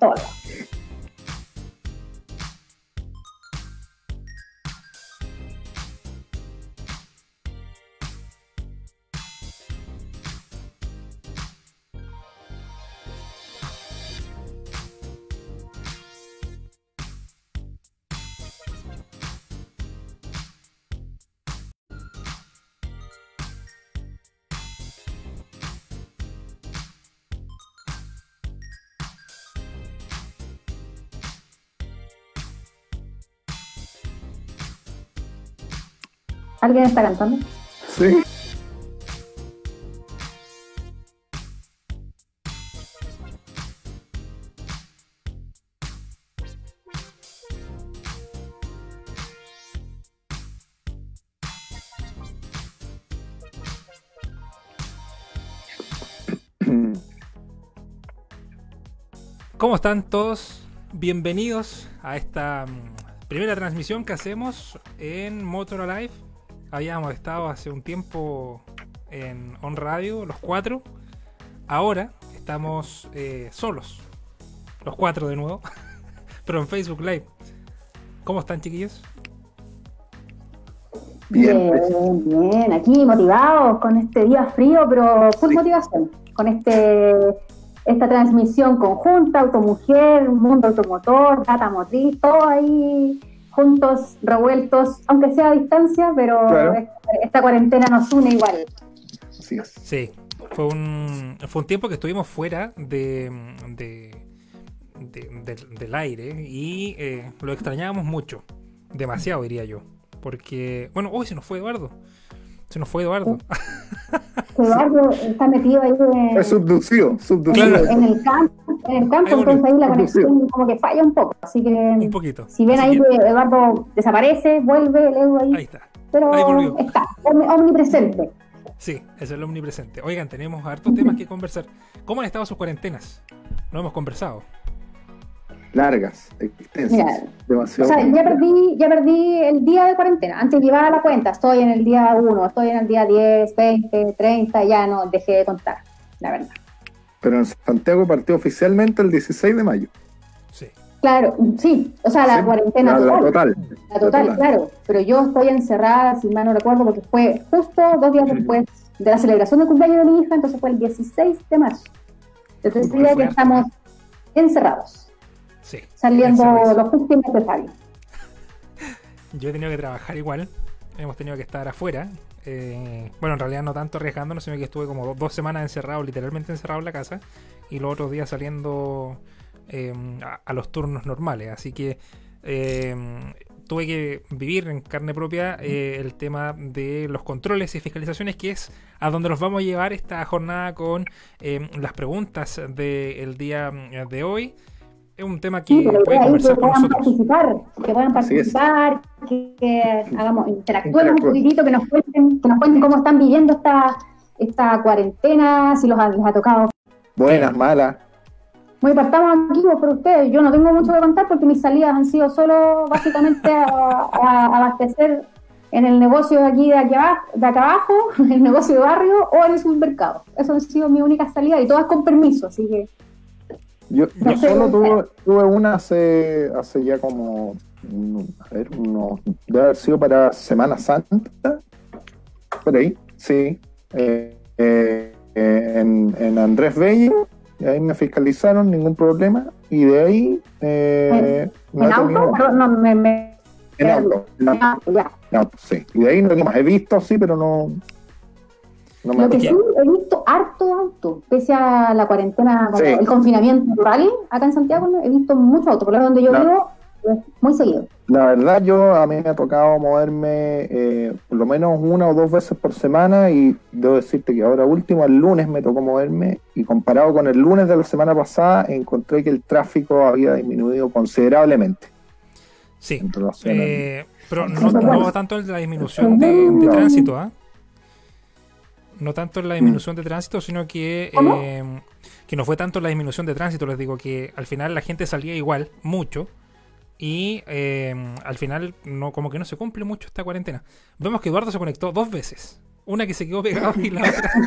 todo. ¿Alguien está cantando? Sí. ¿Cómo están todos? Bienvenidos a esta primera transmisión que hacemos en Motor Alive. Habíamos estado hace un tiempo en On Radio, los cuatro. Ahora estamos solos, los cuatro de nuevo, pero en Facebook Live. ¿Cómo están, chiquillos? Bien, Bien, aquí motivados con este día frío, pero full Sí. motivación. Con esta transmisión conjunta, Automujer, Mundo Automotor, Data Motriz, todo ahí juntos, revueltos, aunque sea a distancia, pero Claro. esta cuarentena nos une igual. así es. Sí, fue un tiempo que estuvimos fuera del aire y lo extrañábamos mucho, demasiado diría yo, porque, bueno, hoy se nos fue Eduardo. Eduardo está metido ahí Fue subducido. Claro. en el campo, Ahí entonces volvió. ahí la conexión como que falla un poco, así que Un poquito. si ven Así ahí que que Eduardo desaparece, vuelve el Edu ahí, ahí está. pero ahí volvió. está, omnipresente. Sí, eso es el omnipresente. Oigan, tenemos hartos temas que conversar. ¿Cómo han estado sus cuarentenas? No hemos conversado. Largas, extensas. Mira, O Demasiado. sea, ya perdí el día de cuarentena. Antes llevaba la cuenta, estoy en el día 1, estoy en el día 10, 20, 30, ya no dejé de contar, la verdad. Pero en Santiago partió oficialmente el 16 de mayo. Sí. Claro, sí, o sea, la Sí. cuarentena La total. total. La total, claro, pero yo estoy encerrada, si mal no recuerdo, porque fue justo 2 días después de la celebración del cumpleaños de mi hija, entonces fue el 16 de marzo. Entonces Fue diría que fuerte, estamos encerrados, Sí. saliendo Encerradísimo. lo justo y necesario. Yo he tenido que trabajar igual. Hemos tenido que estar afuera. Bueno, en realidad no tanto arriesgándonos, sino que estuve como 2 semanas encerrado, literalmente encerrado en la casa. Y los otros días saliendo a los turnos normales. Así que tuve que vivir en carne propia el tema de los controles y fiscalizaciones, que es a donde nos vamos a llevar esta jornada con las preguntas del día de hoy. Es un tema Sí, que pero puede ahí conversar que con puedan nosotros. participar, Así es. que hagamos, interactuemos un Interactúen. poquitito, que nos cuenten cómo están viviendo esta cuarentena, si les ha tocado. Buenas, malas. Muy partamos aquí por ustedes. Yo no tengo mucho que contar porque mis salidas han sido solo básicamente a abastecer en el negocio de acá abajo, en el negocio de barrio o en el supermercado. Eso han sido mi única salida y todas con permiso, así que Yo No sé. solo tuve una hace ya como, debe haber sido para Semana Santa, por ahí, sí, en Andrés Bello, y ahí me fiscalizaron, ningún problema, y de ahí no he en auto, tenido más. pero no me En auto, ya. sí, y de ahí no tengo más, he visto sí, pero no me Lo que ha sí, tocado. he visto harto auto, pese a la cuarentena, Sí. el confinamiento rural acá en Santiago, he visto mucho auto, por lo donde yo No. vivo, muy seguido. La verdad, a mí me ha tocado moverme por lo menos 1 o 2 veces por semana, y debo decirte que ahora último, el lunes me tocó moverme, y comparado con el lunes de la semana pasada, encontré que el tráfico había disminuido considerablemente. Sí, En relación pero Eso es no bueno. va tanto en la disminución de No. tránsito, ¿ah? No tanto en la disminución de tránsito, sino que no fue tanto la disminución de tránsito. Les digo que al final la gente salía igual, mucho, y al final como que no se cumple mucho esta cuarentena. Vemos que Eduardo se conectó 2 veces. Una que se quedó pegado y la otra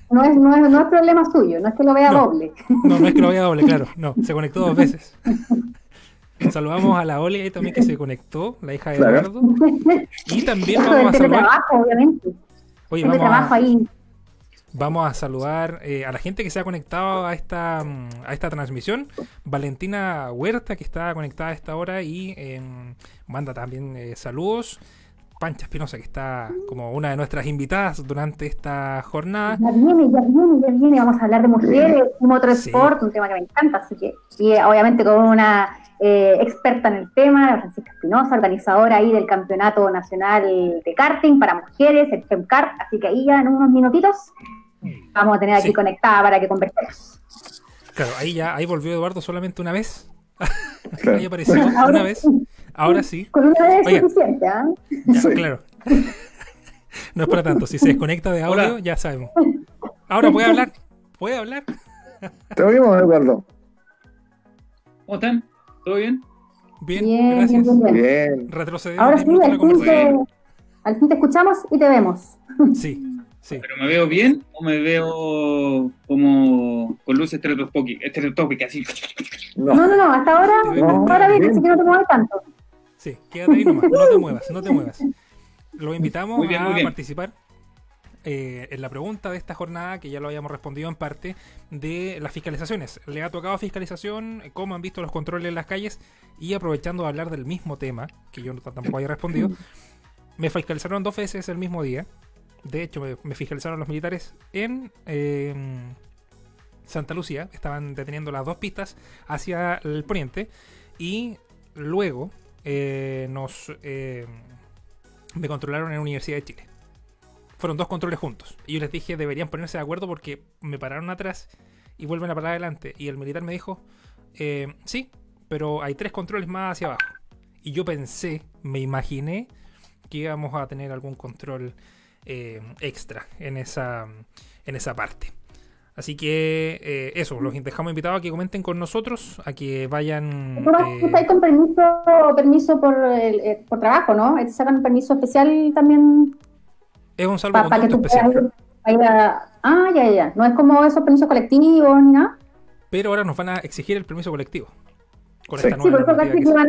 no es problema suyo, no es que lo vea doble. No es que lo vea doble, claro. No, se conectó 2 veces. Saludamos a la Oli ahí también que se conectó, la hija de Eduardo. Y también vamos a saludar. Trabajo, obviamente. Oye, vamos a saludar a la gente que se ha conectado a esta transmisión. Valentina Huerta, que está conectada a esta hora y manda también saludos. Pancha Espinosa, que está como una de nuestras invitadas durante esta jornada. Ya viene. Vamos a hablar de mujeres, motorsport, un tema que me encanta. Así que, y obviamente con una experta en el tema, Francisca Espinosa, organizadora ahí del Campeonato Nacional de Karting para Mujeres, el FEMKART. Así que ahí ya en unos minutitos vamos a tener aquí conectada para que conversemos. Claro, ahí volvió Eduardo solamente una vez. Ahí apareció una vez. Ahora sí. Con una vez es suficiente, ¿ah? Sí. Claro. No es para tanto. Si se desconecta de audio, ya sabemos. Ahora puede hablar. ¿Puede hablar? Te oímos, Eduardo. ¿Cómo están? ¿Todo bien? Bien, gracias. Bien. Retrocedemos. Ahora sí, al fin te escuchamos y te vemos. Sí. ¿Pero me veo bien o me veo como con luces estereotópicas? Así? No, hasta ahora bien, así que no te muevas tanto. Sí, quédate ahí nomás, no te muevas. Los invitamos a participar en la pregunta de esta jornada, que ya lo habíamos respondido en parte, de las fiscalizaciones. ¿Le ha tocado fiscalización? ¿Cómo han visto los controles en las calles? Y aprovechando de hablar del mismo tema, que yo tampoco había respondido, me fiscalizaron 2 veces el mismo día. De hecho, me fiscalizaron los militares en Santa Lucía. Estaban deteniendo las 2 pistas hacia el poniente. Y luego me controlaron en la Universidad de Chile. Fueron 2 controles juntos. Y yo les dije, deberían ponerse de acuerdo porque me pararon atrás y vuelven a parar adelante. Y el militar me dijo, sí, pero hay 3 controles más hacia abajo. Y yo me imaginé que íbamos a tener algún control extra en esa parte. Así que eso, los dejamos invitados a que comenten con nosotros, a que vayan. Estáis con permiso por trabajo, ¿no? ¿Te sacan permiso especial también? Es un salvoconducto especial. Ya. No es como esos permisos colectivos ni nada. Pero ahora nos van a exigir el permiso colectivo. Con esta nueva normativa que iban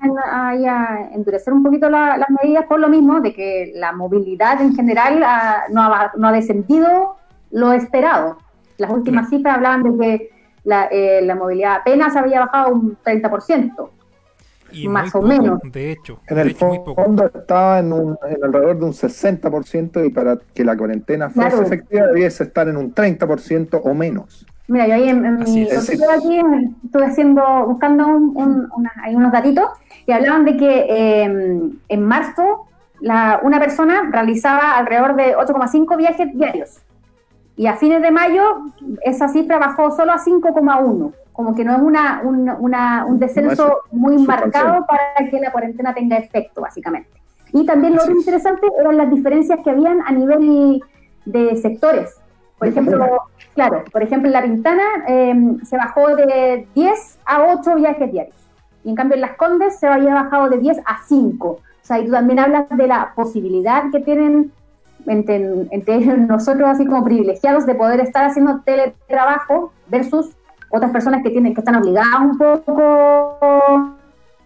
a endurecer un poquito las medidas por lo mismo, de que la movilidad en general no ha descendido lo esperado. Las últimas cifras hablaban de que la movilidad apenas había bajado un 30%. Y más o menos. De hecho, en el fondo estaba en alrededor de un 60%, y para que la cuarentena fuese efectiva debiese estar en un 30% o menos. Mira, yo ahí aquí estuve buscando hay unos datitos, y hablaban de que en marzo una persona realizaba alrededor de 8,5 viajes diarios, y a fines de mayo esa cifra bajó solo a 5,1, como que no es un descenso muy marcado para que la cuarentena tenga efecto, básicamente. Y también lo otro interesante eran las diferencias que habían a nivel de sectores. Por ejemplo, en La Pintana se bajó de 10 a 8 viajes diarios. Y en cambio en Las Condes se había bajado de 10 a 5. O sea, y tú también hablas de la posibilidad que tienen entre nosotros, así como privilegiados, de poder estar haciendo teletrabajo versus otras personas que están obligadas un poco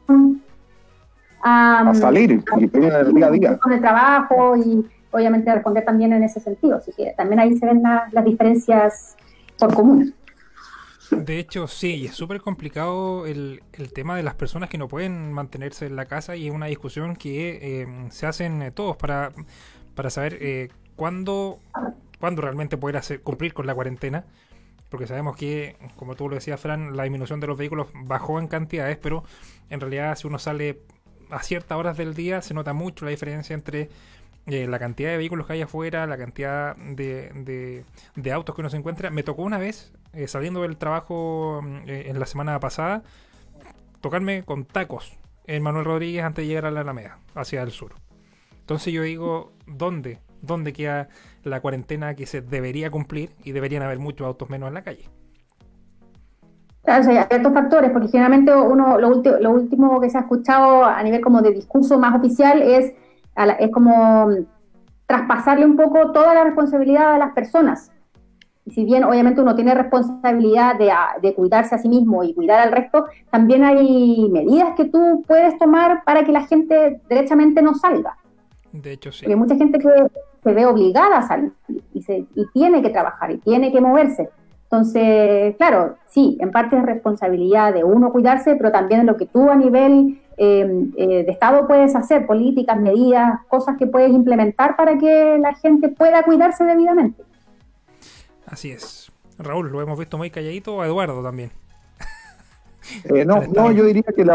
a salir y tienen el día a día con el trabajo, y obviamente responder también en ese sentido. Así que también ahí se ven las diferencias por común. De hecho, sí, y es súper complicado el tema de las personas que no pueden mantenerse en la casa, y es una discusión que se hacen todos para saber cuándo realmente poder cumplir con la cuarentena, porque sabemos que, como tú lo decías, Fran, la disminución de los vehículos bajó en cantidades, pero en realidad si uno sale a ciertas horas del día se nota mucho la diferencia entre la cantidad de vehículos que hay afuera, la cantidad de autos que uno se encuentra. Me tocó una vez, saliendo del trabajo en la semana pasada, tocarme con tacos en Manuel Rodríguez antes de llegar a la Alameda, hacia el sur. Entonces yo digo, ¿dónde queda la cuarentena que se debería cumplir? Y deberían haber muchos autos menos en la calle. Claro, o sea, hay ciertos factores, porque generalmente lo último que se ha escuchado a nivel como de discurso más oficial es como traspasarle un poco toda la responsabilidad a las personas. si bien obviamente uno tiene responsabilidad de cuidarse a sí mismo y cuidar al resto, también hay medidas que tú puedes tomar para que la gente derechamente no salga. De hecho, sí. Porque hay mucha gente que se ve obligada a salir y tiene que trabajar y tiene que moverse. Entonces, claro, sí, en parte es responsabilidad de uno cuidarse, pero también lo que tú a nivel de Estado puedes hacer, políticas, medidas, cosas que puedes implementar para que la gente pueda cuidarse debidamente. Así es. Raúl, lo hemos visto muy calladito, a Eduardo también. No, yo diría que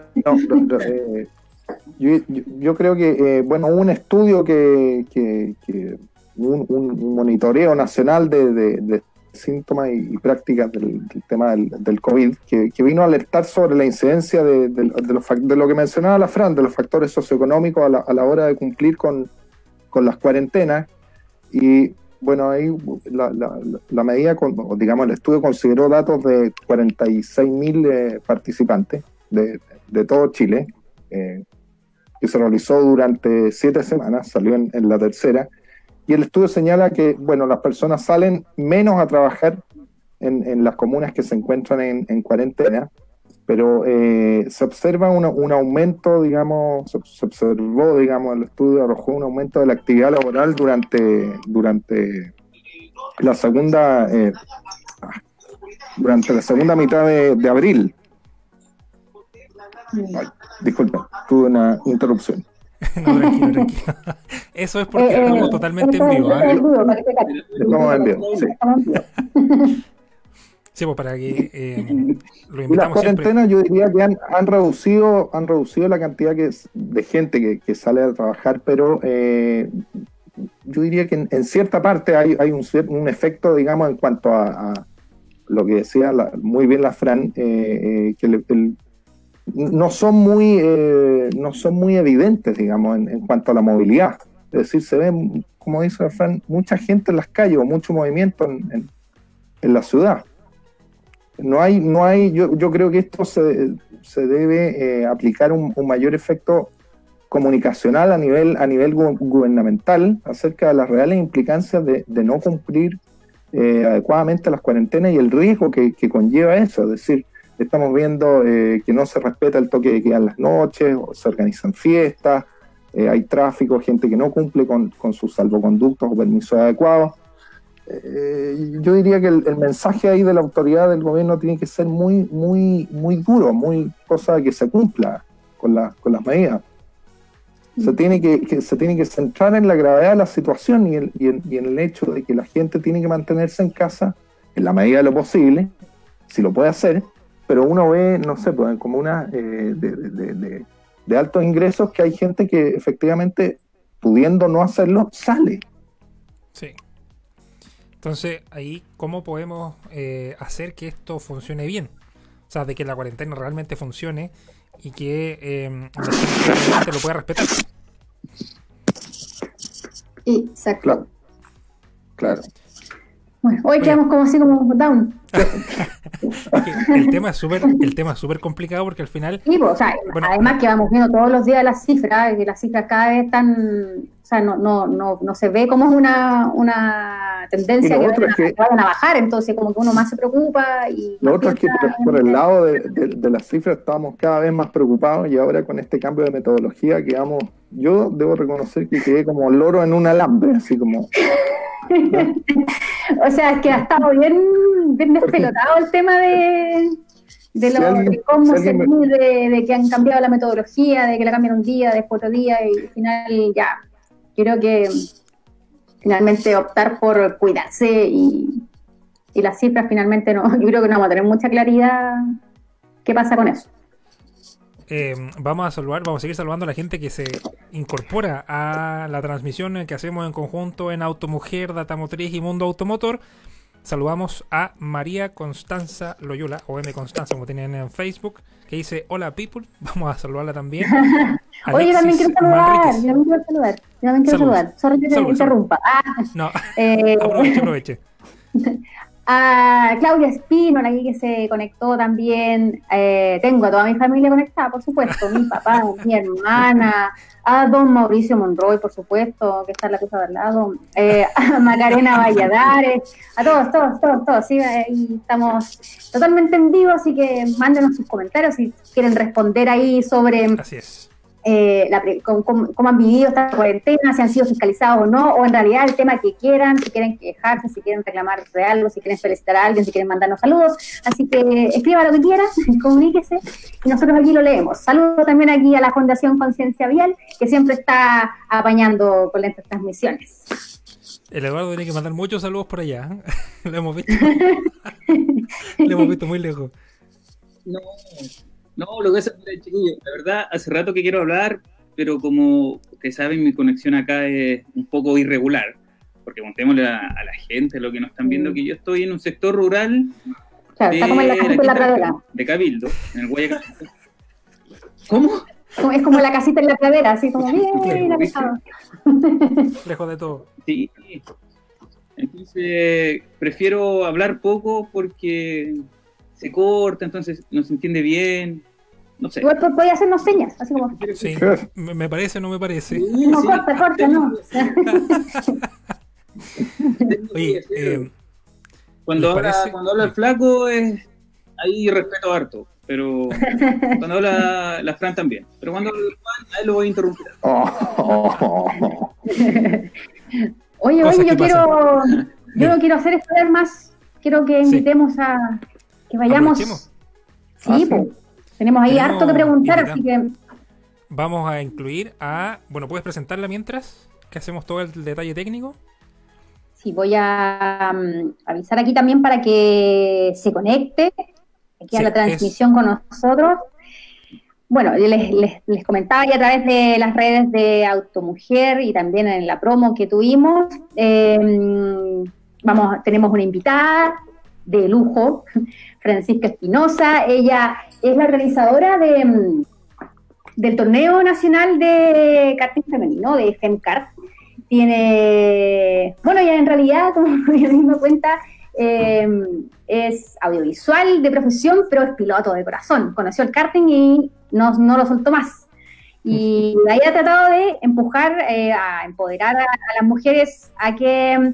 yo creo que, hubo un estudio un monitoreo nacional de síntomas y prácticas del tema del COVID, que vino a alertar sobre la incidencia de lo que mencionaba la Fran, de los factores socioeconómicos a la hora de cumplir con las cuarentenas. Y bueno, ahí la medida, digamos, el estudio consideró datos de 46.000 participantes de todo Chile, que se realizó durante 7 semanas, salió en la tercera. Y el estudio señala que, las personas salen menos a trabajar en las comunas que se encuentran en cuarentena, pero se observa un aumento, digamos, se observó, digamos, el estudio arrojó un aumento de la actividad laboral durante la segunda mitad de abril. Ay, disculpen, tuve una interrupción. No, tranquilo. Eso es porque estamos totalmente en vivo. Estamos en vivo, sí. Sí, pues para que lo invitamos. Y las cuarentenas, yo diría que han reducido la cantidad de gente que sale a trabajar, pero yo diría que en cierta parte hay un efecto, digamos, en cuanto a lo que decía muy bien la Fran, que no son muy evidentes, digamos, en cuanto a la movilidad. Es decir, se ve, como dice la Fran, mucha gente en las calles o mucho movimiento en la ciudad. No hay, yo creo que esto se debe aplicar un mayor efecto comunicacional a nivel gubernamental acerca de las reales implicancias de no cumplir adecuadamente las cuarentenas y el riesgo que conlleva eso. Es decir, estamos viendo que no se respeta el toque de queda en las noches, o se organizan fiestas, hay tráfico, gente que no cumple con sus salvoconductos o permisos adecuados. Yo diría que el mensaje ahí de la autoridad del gobierno tiene que ser muy, muy, muy duro, muy cosa de que se cumpla con las medidas. Se tiene que centrar en la gravedad de la situación y en el hecho de que la gente tiene que mantenerse en casa en la medida de lo posible, si lo puede hacer, pero uno ve, no sé, pues en comunas de altos ingresos que hay gente que efectivamente, pudiendo no hacerlo, sale. Sí. Entonces, ahí, ¿cómo podemos hacer que esto funcione bien? O sea, de que la cuarentena realmente funcione y que la gente realmente lo pueda respetar. Exacto. Claro. Bueno, hoy quedamos como así como down. El tema es súper complicado porque al final... Sí, pues, o sea, además que vamos viendo todos los días las cifras, que las cifras cada vez están... O sea, no se ve como una tendencia que vayan a bajar, entonces como que uno más se preocupa. Y lo otro es que por el lado de las cifras estábamos cada vez más preocupados y ahora con este cambio de metodología quedamos... Yo debo reconocer que quedé como loro en un alambre, así como... O sea, es que ha estado bien despelotado el tema de cómo se mide, de que han cambiado la metodología, de que la cambian un día, después otro día, y al final ya, creo que finalmente optar por cuidarse y las cifras finalmente no, yo creo que no vamos a tener mucha claridad qué pasa con eso. Vamos a seguir saludando a la gente que se incorpora a la transmisión que hacemos en conjunto en Automujer, Data Motriz y Mundo Automotor. Saludamos a María Constanza Loyola, o M Constanza, como tienen en Facebook, que dice: hola people. Vamos a saludarla también. Oye, yo también quiero saludar. Sorry que te interrumpa. No, aproveche. A Claudia Espino, aquí que se conectó también. Tengo a toda mi familia conectada, por supuesto. Mi papá, mi hermana, a don Mauricio Monroy, por supuesto, que está en la pieza de al lado. A Macarena Valladares, a todos. Sí, ahí estamos totalmente en vivo, así que mándenos sus comentarios si quieren responder ahí sobre... Así es. Cómo han vivido esta cuarentena, si han sido fiscalizados o no, o en realidad el tema que quieran, si quieren quejarse, si quieren reclamar de algo, si quieren felicitar a alguien, si quieren mandarnos saludos. Así que escriba lo que quieran, comuníquese y nosotros aquí lo leemos. Saludo también aquí a la Fundación Conciencia Vial, que siempre está apañando con estas transmisiones. El Eduardo tiene que mandar muchos saludos por allá. Lo hemos visto. Lo hemos visto muy lejos. No, lo que es, chiquillo, la verdad, hace rato que quiero hablar, pero como ustedes saben, mi conexión acá es un poco irregular, porque contémosle a la gente, lo que nos están viendo, que yo estoy en un sector rural claro, está como en la casita en la pradera. De Cabildo, en el Guayacán. ¿Cómo? Es como la casita en la pradera, así como bien alejado. Lejos de todo. Sí. Entonces, prefiero hablar poco porque se corta, entonces no se entiende bien. No sé. Igual podía hacernos señas, así como. Sí, me parece o no me parece. No, sí. corta, no. Oye, cuando habla el flaco, ahí respeto harto, pero cuando habla la Fran también. Pero cuando habla el Juan, ahí lo voy a interrumpir. Oye, yo no quiero hacer esperar más. Quiero que invitemos a que vayamos. Sí, pues. Tenemos ahí harto que preguntar, así que... Vamos a incluir a... Bueno, ¿puedes presentarla mientras que hacemos todo el detalle técnico? Sí, voy a avisar aquí también para que se conecte aquí a la transmisión con nosotros. Bueno, les comentaba ya a través de las redes de Automujer y también en la promo que tuvimos. Tenemos una invitada de lujo, Francisca Espinosa. Ella es la organizadora del torneo nacional de karting femenino, de FemKart. Ella en realidad, como ella misma cuenta, es audiovisual de profesión, pero es piloto de corazón. Conoció el karting y no lo soltó más. Y ahí ha tratado de empujar, a empoderar a las mujeres a que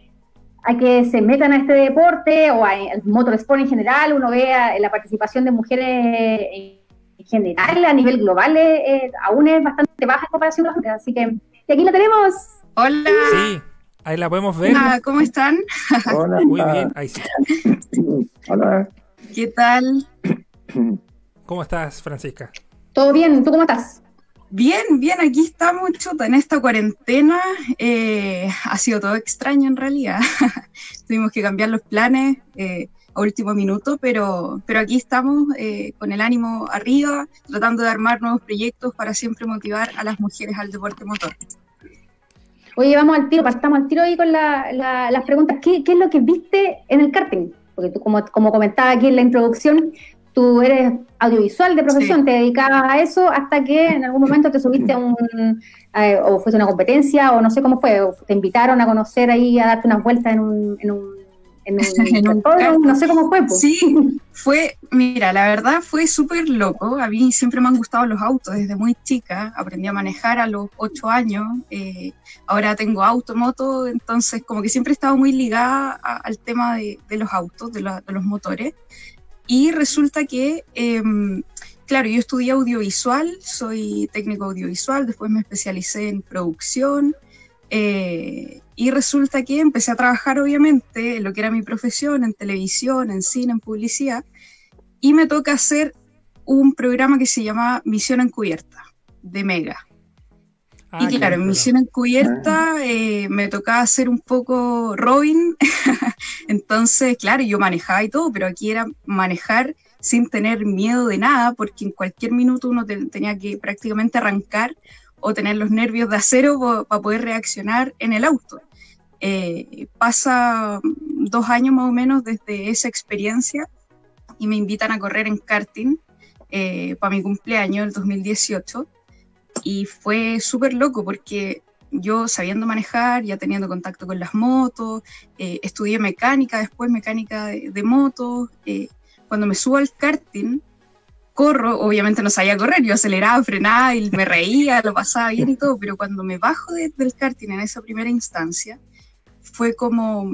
se metan a este deporte o al motorsport en general. Uno ve la participación de mujeres en general a nivel global, aún es bastante baja en comparación a las mujeres. Así que y aquí la tenemos. Hola. Sí, ahí la podemos ver. Hola, ¿cómo están? Hola. Muy bien, ahí sí. Hola. ¿Qué tal? ¿Cómo estás, Francisca? ¿Todo bien? ¿Tú cómo estás? Bien, aquí estamos, chuta, en esta cuarentena. Ha sido todo extraño en realidad. Tuvimos que cambiar los planes a último minuto, pero aquí estamos con el ánimo arriba, tratando de armar nuevos proyectos para siempre motivar a las mujeres al deporte motor. Oye, partamos al tiro ahí con las preguntas. ¿Qué es lo que viste en el karting? Porque tú, como comentaba aquí en la introducción, tú eres audiovisual de profesión, sí. Te dedicabas a eso hasta que en algún momento te subiste o fuese una competencia, o no sé cómo fue, o te invitaron a conocer ahí, a darte unas vueltas en un no sé cómo fue. Pues. Sí, mira, la verdad fue súper loco. A mí siempre me han gustado los autos desde muy chica. Aprendí a manejar a los 8 años. Ahora tengo moto, entonces como que siempre he estado muy ligada al tema de los autos, de los motores. Y resulta que, claro, yo estudié audiovisual, soy técnico audiovisual, después me especialicé en producción, y resulta que empecé a trabajar, obviamente, en lo que era mi profesión, en televisión, en cine, en publicidad, y me toca hacer un programa que se llama Misión Encubierta, de Mega. Y claro, en Misión Encubierta me tocaba hacer un poco Robin, entonces, claro, yo manejaba y todo, pero aquí era manejar sin tener miedo de nada, porque en cualquier minuto uno tenía que prácticamente arrancar o tener los nervios de acero para poder reaccionar en el auto. Pasa 2 años más o menos desde esa experiencia y me invitan a correr en karting para mi cumpleaños, el 2018. Y fue súper loco porque yo sabiendo manejar, ya teniendo contacto con las motos, estudié mecánica, después mecánica de motos, cuando me subo al karting, corro, obviamente no sabía correr, yo aceleraba, frenaba y me reía, lo pasaba bien y todo, pero cuando me bajo del karting en esa primera instancia, fue como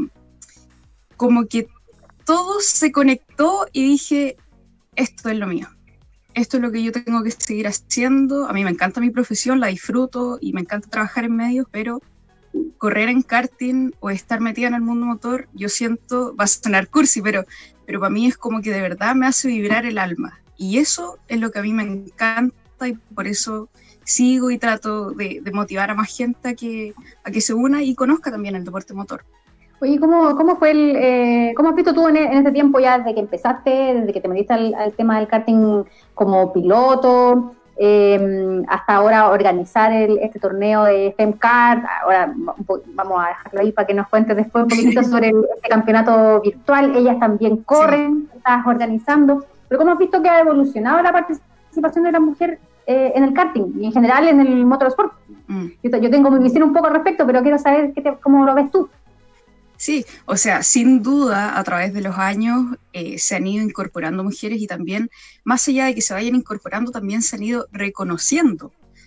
que todo se conectó y dije, esto es lo mío. Esto es lo que yo tengo que seguir haciendo. A mí me encanta mi profesión, la disfruto y me encanta trabajar en medios, pero correr en karting o estar metida en el mundo motor, yo siento, va a sonar cursi, pero para mí es como que de verdad me hace vibrar el alma. Y eso es lo que a mí me encanta y por eso sigo y trato de motivar a más gente a que se una y conozca también el deporte motor. Oye, ¿cómo fue cómo has visto tú en este tiempo ya desde que empezaste, desde que te metiste al tema del karting como piloto, hasta ahora organizar este torneo de FemKart? Ahora vamos a dejarlo ahí para que nos cuentes después un poquito sobre este campeonato virtual. Ellas también corren, sí. Estás organizando. Pero ¿cómo has visto que ha evolucionado la participación de la mujer en el karting y en general en el motorsport? Yo tengo mi visión un poco al respecto, pero quiero saber cómo lo ves tú. Sí, o sea, sin duda a través de los años se han ido incorporando mujeres y también, más allá de que se vayan incorporando, también se han ido reconociendo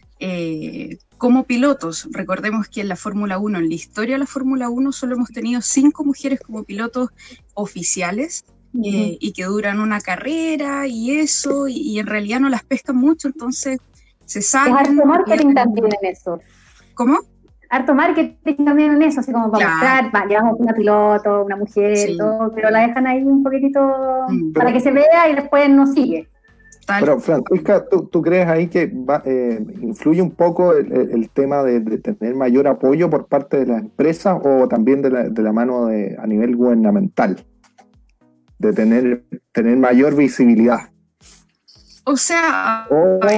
como pilotos. Recordemos que en la Fórmula 1, en la historia de la Fórmula 1, solo hemos tenido 5 mujeres como pilotos oficiales y que duran una carrera y eso, y en realidad no las pescan mucho, entonces se saben. Es harto marketing también en eso. ¿Cómo? Harto marketing también en eso, así como para mostrar, llevamos una piloto, una mujer, sí. Todo, pero la dejan ahí un poquitito para que se vea y después no sigue. Pero Francisca, ¿tú crees ahí que influye un poco el tema de tener mayor apoyo por parte de las empresas o también de la mano a nivel gubernamental? De tener mayor visibilidad. O sea,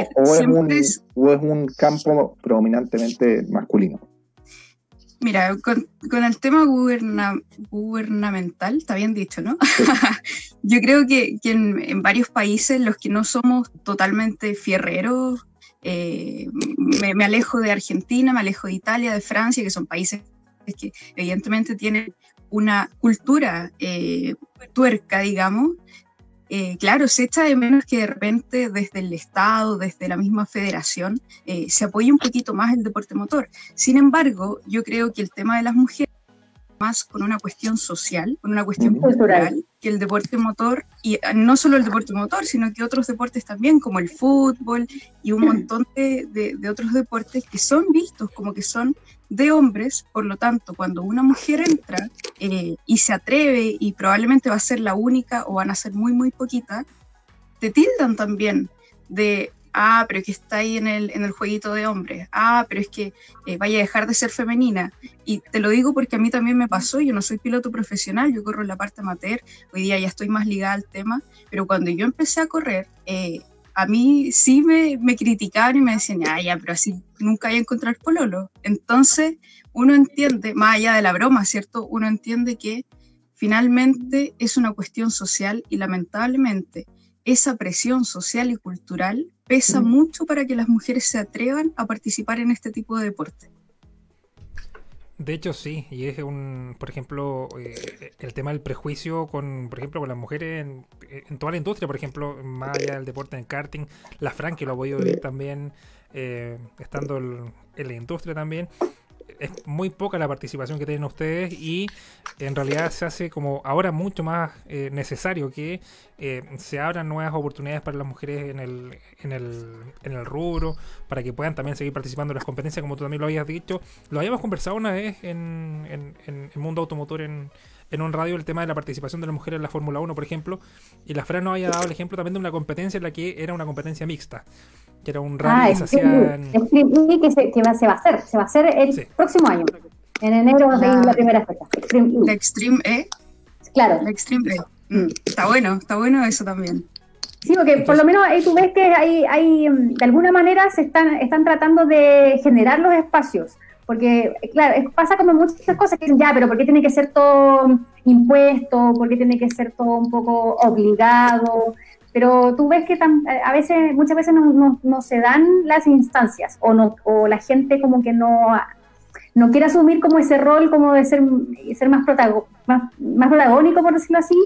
es un campo predominantemente masculino. Mira, con el tema gubernamental, está bien dicho, ¿no? Sí. Yo creo que en varios países, los que no somos totalmente fierreros, me alejo de Argentina, me alejo de Italia, de Francia, que son países que evidentemente tienen una cultura tuerca, digamos. Claro, se echa de menos que de repente desde el Estado, desde la misma federación, se apoye un poquito más el deporte motor. Sin embargo, yo creo que el tema de las mujeres más con una cuestión social, con una cuestión cultural, que el deporte motor, y no solo el deporte motor, sino que otros deportes también, como el fútbol y un montón de otros deportes que son vistos como que son de hombres. Por lo tanto, cuando una mujer entra y se atreve y probablemente va a ser la única o van a ser muy, muy poquitas, te tildan también de, pero es que está ahí en el jueguito de hombres, pero es que vaya a dejar de ser femenina. Y te lo digo porque a mí también me pasó, yo no soy piloto profesional, yo corro en la parte amateur, hoy día ya estoy más ligada al tema, pero cuando yo empecé a correr, a mí sí me criticaban y me decían, pero así nunca voy a encontrar pololo. Entonces uno entiende, más allá de la broma, ¿cierto? Uno entiende que finalmente es una cuestión social y lamentablemente esa presión social y cultural pesa mucho para que las mujeres se atrevan a participar en este tipo de deporte. De hecho, sí, y es por ejemplo, el tema del prejuicio por ejemplo, con las mujeres en toda la industria, por ejemplo, más allá del deporte en karting, la Fran, que lo ha podido vivir también, estando en la industria también. Es muy poca la participación que tienen ustedes y en realidad se hace como ahora mucho más necesario que se abran nuevas oportunidades para las mujeres en el rubro, para que puedan también seguir participando en las competencias, como tú también lo habías dicho. Lo habíamos conversado una vez en el mundo automotor en un radio, el tema de la participación de las mujeres en la Fórmula 1, por ejemplo, y la Fran nos había dado el ejemplo también de una competencia en la que era una competencia mixta, que era un rally que se hacían... se va a hacer el próximo año, en enero de la primera fecha. La Extreme E. Claro. La Extreme E. Está bueno eso también. Sí, porque por lo menos ahí tú ves que hay de alguna manera se están tratando de generar los espacios. Porque, claro, pasa como muchas cosas que dicen, pero ¿por qué tiene que ser todo impuesto? ¿Por qué tiene que ser todo un poco obligado? Pero tú ves que muchas veces no se dan las instancias o la gente como que no no quiere asumir como ese rol como de ser más protagónico, por decirlo así,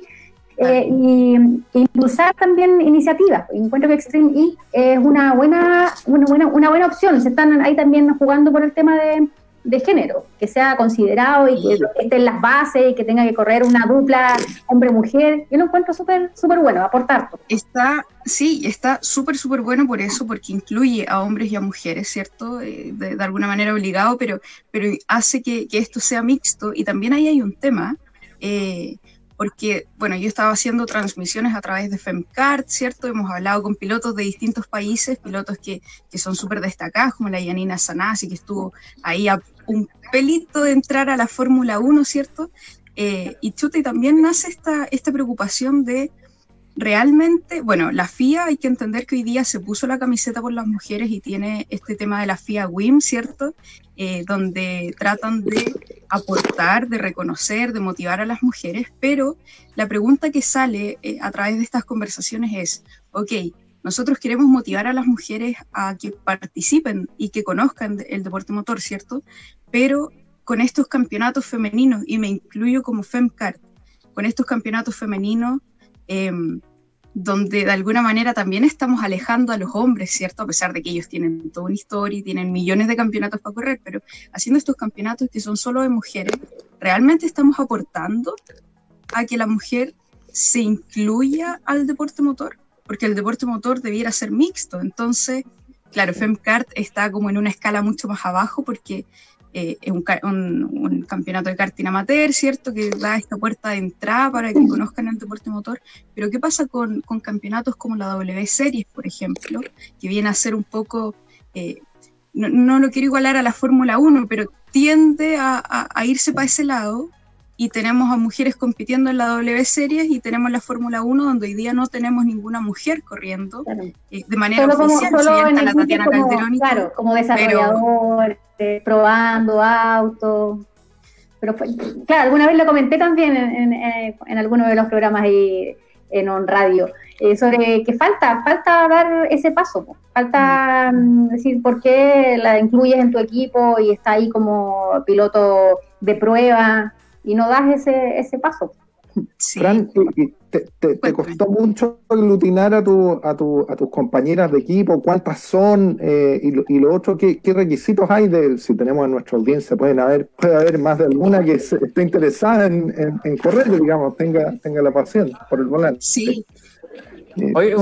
y impulsar también iniciativas. Encuentro que Extreme E es una buena opción. Se están ahí también jugando por el tema de género, que sea considerado y que esté en las bases y que tenga que correr una dupla hombre-mujer. Yo lo encuentro súper bueno, aportar. Está súper bueno por eso, porque incluye a hombres y a mujeres, ¿cierto? De alguna manera obligado, pero hace que esto sea mixto. Y también ahí hay un tema, porque, bueno, yo estaba haciendo transmisiones a través de FemCart, ¿cierto? Hemos hablado con pilotos de distintos países, pilotos que son súper destacados, como la Yanina Sanasi, que estuvo ahí a un pelito de entrar a la Fórmula 1, ¿cierto? Y chuta, y también nace esta preocupación de realmente, bueno, la FIA, hay que entender que hoy día se puso la camiseta por las mujeres y tiene este tema de la FIA WIM, ¿cierto? Donde tratan de aportar, de reconocer, de motivar a las mujeres, pero la pregunta que sale a través de estas conversaciones es, ok, nosotros queremos motivar a las mujeres a que participen y que conozcan el deporte motor, ¿cierto? Pero con estos campeonatos femeninos, y me incluyo como FemCart, con estos campeonatos femeninos, donde de alguna manera también estamos alejando a los hombres, ¿cierto? A pesar de que ellos tienen toda una historia y tienen millones de campeonatos para correr, pero haciendo estos campeonatos que son solo de mujeres, ¿realmente estamos aportando a que la mujer se incluya al deporte motor? Porque el deporte motor debiera ser mixto. Entonces, claro, FemCart está como en una escala mucho más abajo porque es un campeonato de karting amateur, ¿cierto? Que da esta puerta de entrada para que conozcan el deporte motor. Pero ¿qué pasa con campeonatos como la W Series, por ejemplo? Que viene a ser un poco, no lo quiero igualar a la Fórmula 1, pero tiende a irse para ese lado. Y tenemos a mujeres compitiendo en la W Series y tenemos la Fórmula 1, donde hoy día no tenemos ninguna mujer corriendo de manera oficial. Solo en la Tatiana Calderón. Claro, como desarrollador, probando autos. Pero claro, alguna vez lo comenté también en alguno de los programas ahí en On Radio, sobre que falta dar ese paso. Falta decir por qué la incluyes en tu equipo y está ahí como piloto de prueba, y no das ese paso. Sí. Fran, ¿te costó mucho aglutinar a tus compañeras de equipo? ¿Cuántas son? Y lo otro, ¿qué requisitos hay? Si tenemos en nuestra audiencia, puede haber más de alguna que esté interesada en correr, digamos, tenga la pasión por el volante. Sí. Oye,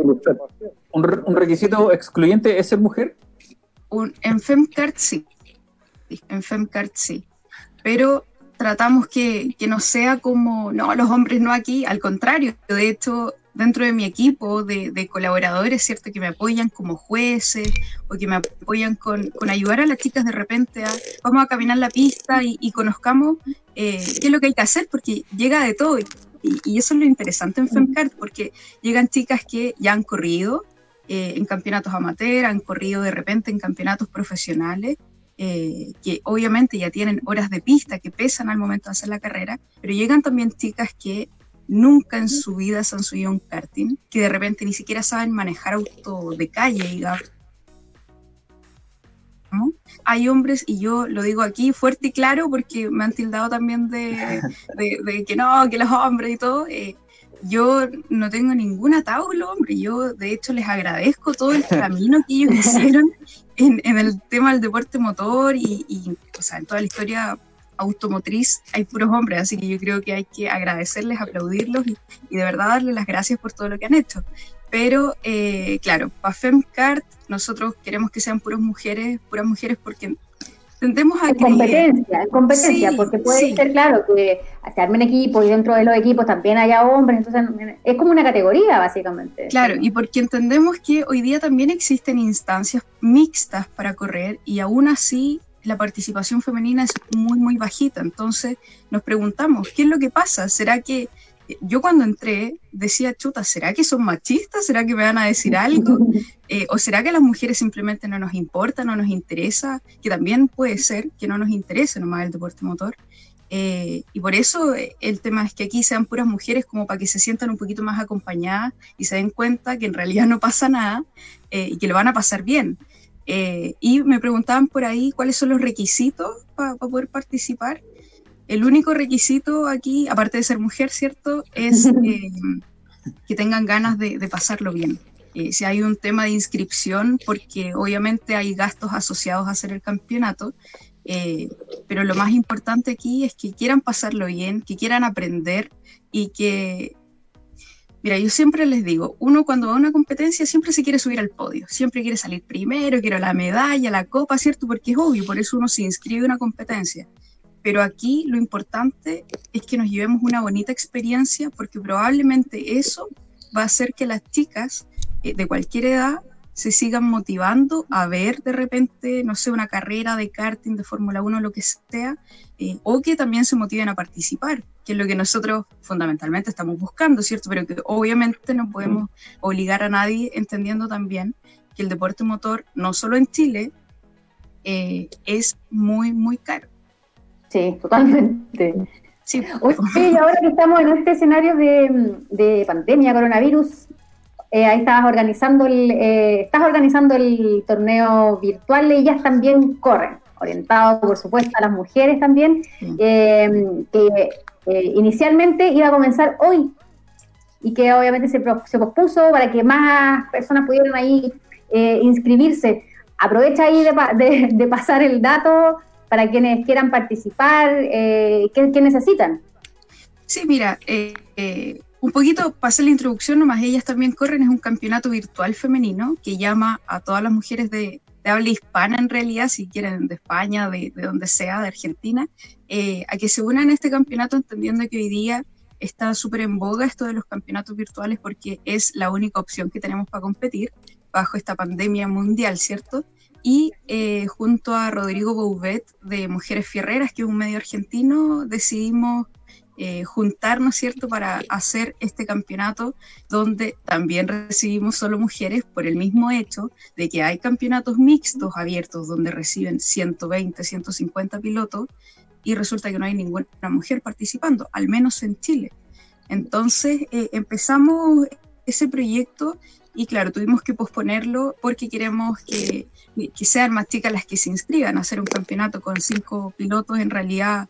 un requisito excluyente es ser mujer. En FemCart sí. En FemCart sí. Pero tratamos que no sea como, no, los hombres no aquí, al contrario. De hecho, dentro de mi equipo de colaboradores, ¿cierto? Que me apoyan como jueces o que me apoyan con ayudar a las chicas de repente vamos a caminar la pista y conozcamos qué es lo que hay que hacer, porque llega de todo. Y eso es lo interesante en FemCart, porque llegan chicas que ya han corrido en campeonatos amateur, han corrido de repente en campeonatos profesionales, que obviamente ya tienen horas de pista que pesan al momento de hacer la carrera, pero llegan también chicas que nunca en su vida se han subido a un karting, que de repente ni siquiera saben manejar auto de calle, digamos. ¿No? Hay hombres, y yo lo digo aquí fuerte y claro porque me han tildado también de que no, que los hombres y todo. Yo no tengo ningún atado con los hombres. Yo, de hecho, les agradezco todo el camino que ellos hicieron en el tema del deporte motor y o sea, en toda la historia automotriz hay puros hombres, así que yo creo que hay que agradecerles, aplaudirlos y de verdad darles las gracias por todo lo que han hecho. Pero, claro, para FemCart nosotros queremos que sean puras mujeres porque tendemos a competencia, sí, porque puede ser, claro, que se armen equipos y dentro de los equipos también haya hombres, entonces es como una categoría, básicamente. Claro, y porque entendemos que hoy día también existen instancias mixtas para correr y aún así la participación femenina es muy, muy bajita. Entonces nos preguntamos, ¿qué es lo que pasa? ¿Será que yo cuando entré decía, chuta, ¿será que son machistas? ¿Será que me van a decir algo? ¿O será que a las mujeres simplemente no nos importa, no nos interesa? Que también puede ser que no nos interese nomás el deporte motor. Y por eso el tema es que aquí sean puras mujeres como para que se sientan un poquito más acompañadas y se den cuenta que en realidad no pasa nada y que lo van a pasar bien. Y me preguntaban por ahí cuáles son los requisitos para poder participar. El único requisito aquí, aparte de ser mujer, ¿cierto?, es que tengan ganas de pasarlo bien. Si hay un tema de inscripción, porque obviamente hay gastos asociados a hacer el campeonato, pero lo más importante aquí es que quieran pasarlo bien, que quieran aprender y que... Mira, yo siempre les digo, uno cuando va a una competencia siempre se quiere subir al podio, siempre quiere salir primero, quiere la medalla, la copa, ¿cierto? Porque es obvio, por eso uno se inscribe a una competencia. Pero aquí lo importante es que nos llevemos una bonita experiencia, porque probablemente eso va a hacer que las chicas de cualquier edad se sigan motivando a ver de repente, no sé, una carrera de karting, de Fórmula 1, lo que sea, o que también se motiven a participar, que es lo que nosotros fundamentalmente estamos buscando, ¿cierto? Pero que obviamente no podemos obligar a nadie, entendiendo también que el deporte motor, no solo en Chile, es muy, muy caro. Sí, totalmente. Sí. Oye, y ahora que estamos en este escenario de pandemia, coronavirus, ahí estás organizando el torneo virtual, ellas también corren, orientado por supuesto a las mujeres también, que inicialmente iba a comenzar hoy y que obviamente se pospuso para que más personas pudieran ahí inscribirse. Aprovecha ahí de pasar el dato para quienes quieran participar, ¿qué necesitan? Sí, mira, un poquito para hacer la introducción, nomás ellas también corren, es un campeonato virtual femenino que llama a todas las mujeres de habla hispana en realidad, si quieren de España, de donde sea, de Argentina, a que se unan a este campeonato, entendiendo que hoy día está súper en boga esto de los campeonatos virtuales porque es la única opción que tenemos para competir bajo esta pandemia mundial, ¿cierto? Y junto a Rodrigo Bouvet de Mujeres Fierreras, que es un medio argentino, decidimos juntarnos, ¿cierto?, para hacer este campeonato donde también recibimos solo mujeres por el mismo hecho de que hay campeonatos mixtos abiertos donde reciben 120, 150 pilotos y resulta que no hay ninguna mujer participando, al menos en Chile. Entonces empezamos ese proyecto y claro, tuvimos que posponerlo porque queremos que sean más chicas las que se inscriban. Hacer un campeonato con 5 pilotos en realidad